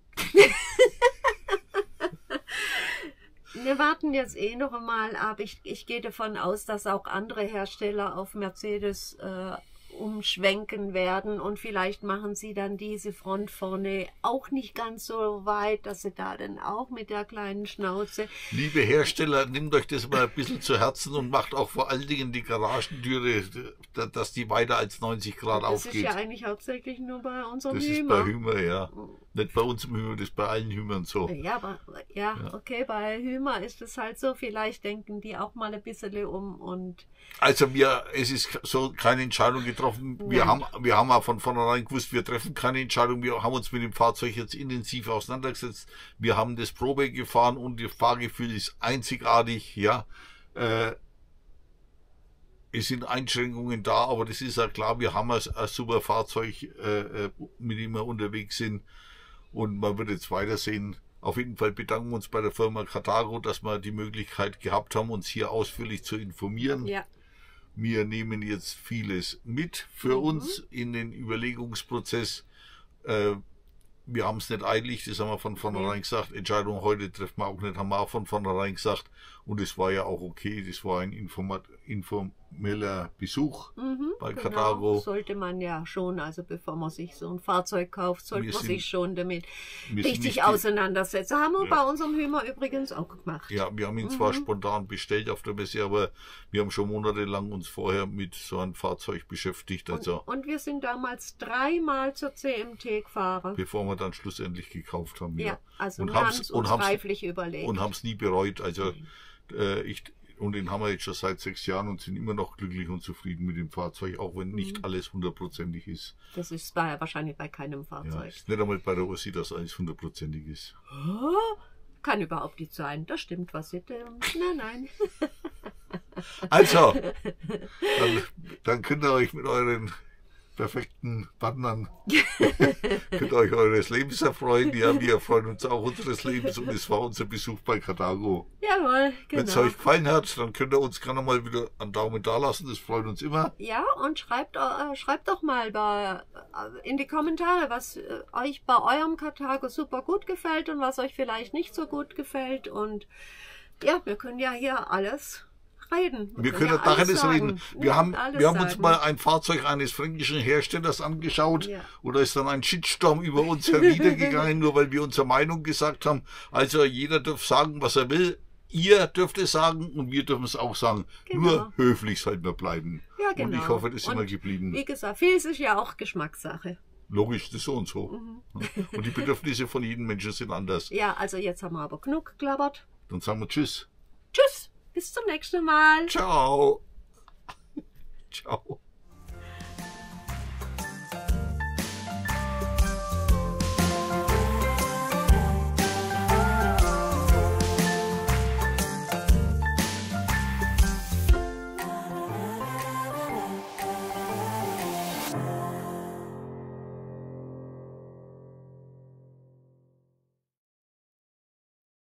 Wir warten jetzt eh noch einmal ab. Ich, ich gehe davon aus, dass auch andere Hersteller auf Mercedes äh, umschwenken werden und vielleicht machen sie dann diese Front vorne auch nicht ganz so weit, dass sie da dann auch mit der kleinen Schnauze... Liebe Hersteller, nehmt euch das mal ein bisschen zu Herzen und macht auch vor allen Dingen die Garagentüre, dass die weiter als neunzig Grad das aufgeht. Das ist ja eigentlich hauptsächlich nur bei unserem Das Hümer. ist bei Hümer, ja. Nicht bei uns im Hümer, das ist bei allen Hümern so. Ja, aber, ja, ja, okay, bei Hümer ist es halt so, vielleicht denken die auch mal ein bisschen um und... Also wir, es ist so keine Entscheidung getroffen. Wir Nein. haben, wir haben auch von vornherein gewusst, wir treffen keine Entscheidung. Wir haben uns mit dem Fahrzeug jetzt intensiv auseinandergesetzt. Wir haben das Probe gefahren und das Fahrgefühl ist einzigartig, ja. Äh, es sind Einschränkungen da, aber das ist ja klar, wir haben ein, ein super Fahrzeug, äh, mit dem wir unterwegs sind. Und man wird jetzt weitersehen. Auf jeden Fall bedanken wir uns bei der Firma Karthago, dass wir die Möglichkeit gehabt haben, uns hier ausführlich zu informieren. Ja. Wir nehmen jetzt vieles mit für mhm. uns in den Überlegungsprozess. Äh, wir haben es nicht eilig, das haben wir von vornherein mhm. gesagt. Entscheidung heute treffen wir auch nicht, haben wir auch von vornherein gesagt. Und es war ja auch okay, das war ein informat informeller Besuch mhm, bei genau. Karthago. Sollte man ja schon, also bevor man sich so ein Fahrzeug kauft, sollte wir man sind, sich schon damit richtig die, auseinandersetzen. Haben wir ja. bei unserem Hümer übrigens auch gemacht. Ja, wir haben ihn mhm. zwar spontan bestellt auf der Messe, aber wir haben schon monatelang uns vorher mit so einem Fahrzeug beschäftigt. Also und, und wir sind damals dreimal zur C M T gefahren. Bevor wir dann schlussendlich gekauft haben. Ja, ja also und wir haben es und uns reiflich überlegt. Und haben es nie bereut. Also äh, ich und den haben wir jetzt schon seit sechs Jahren und sind immer noch glücklich und zufrieden mit dem Fahrzeug, auch wenn nicht mhm. alles hundertprozentig ist. Das ist bei, wahrscheinlich bei keinem Fahrzeug. Ja, ist nicht einmal bei der Ursi, dass alles hundertprozentig ist. Oh, kann überhaupt nicht sein. Das stimmt, was sie denn. Nein, nein. Also, dann, dann könnt ihr euch mit euren perfekten Partnern könnt ihr euch eures Lebens erfreuen. Ja, wir freuen uns auch unseres Lebens und es war unser Besuch bei Karthago. Jawohl, genau. Wenn es euch gefallen hat, dann könnt ihr uns gerne mal wieder einen Daumen da lassen, das freut uns immer. Ja, und schreibt, äh, schreibt doch mal bei, äh, in die Kommentare, was äh, euch bei eurem Karthago super gut gefällt und was euch vielleicht nicht so gut gefällt. Und ja, wir können ja hier alles reden. Wir, wir können ja alles reden. Wir ja, haben, wir haben uns mal ein Fahrzeug eines fränkischen Herstellers angeschaut ja. und da ist dann ein Shitstorm über uns herniedergegangen, nur weil wir unsere Meinung gesagt haben. Also jeder darf sagen, was er will. Ihr dürft es sagen und wir dürfen es auch sagen. Genau. Nur höflich sollten wir bleiben. Ja, genau. Und ich hoffe, das ist und immer geblieben. Wie gesagt, vieles ist ja auch Geschmackssache. Logisch, das ist so und so. Mhm. Und die Bedürfnisse von jedem Menschen sind anders. Ja, also jetzt haben wir aber genug geklappert. Dann sagen wir Tschüss. Tschüss. Bis zum nächsten Mal. Ciao. Ciao.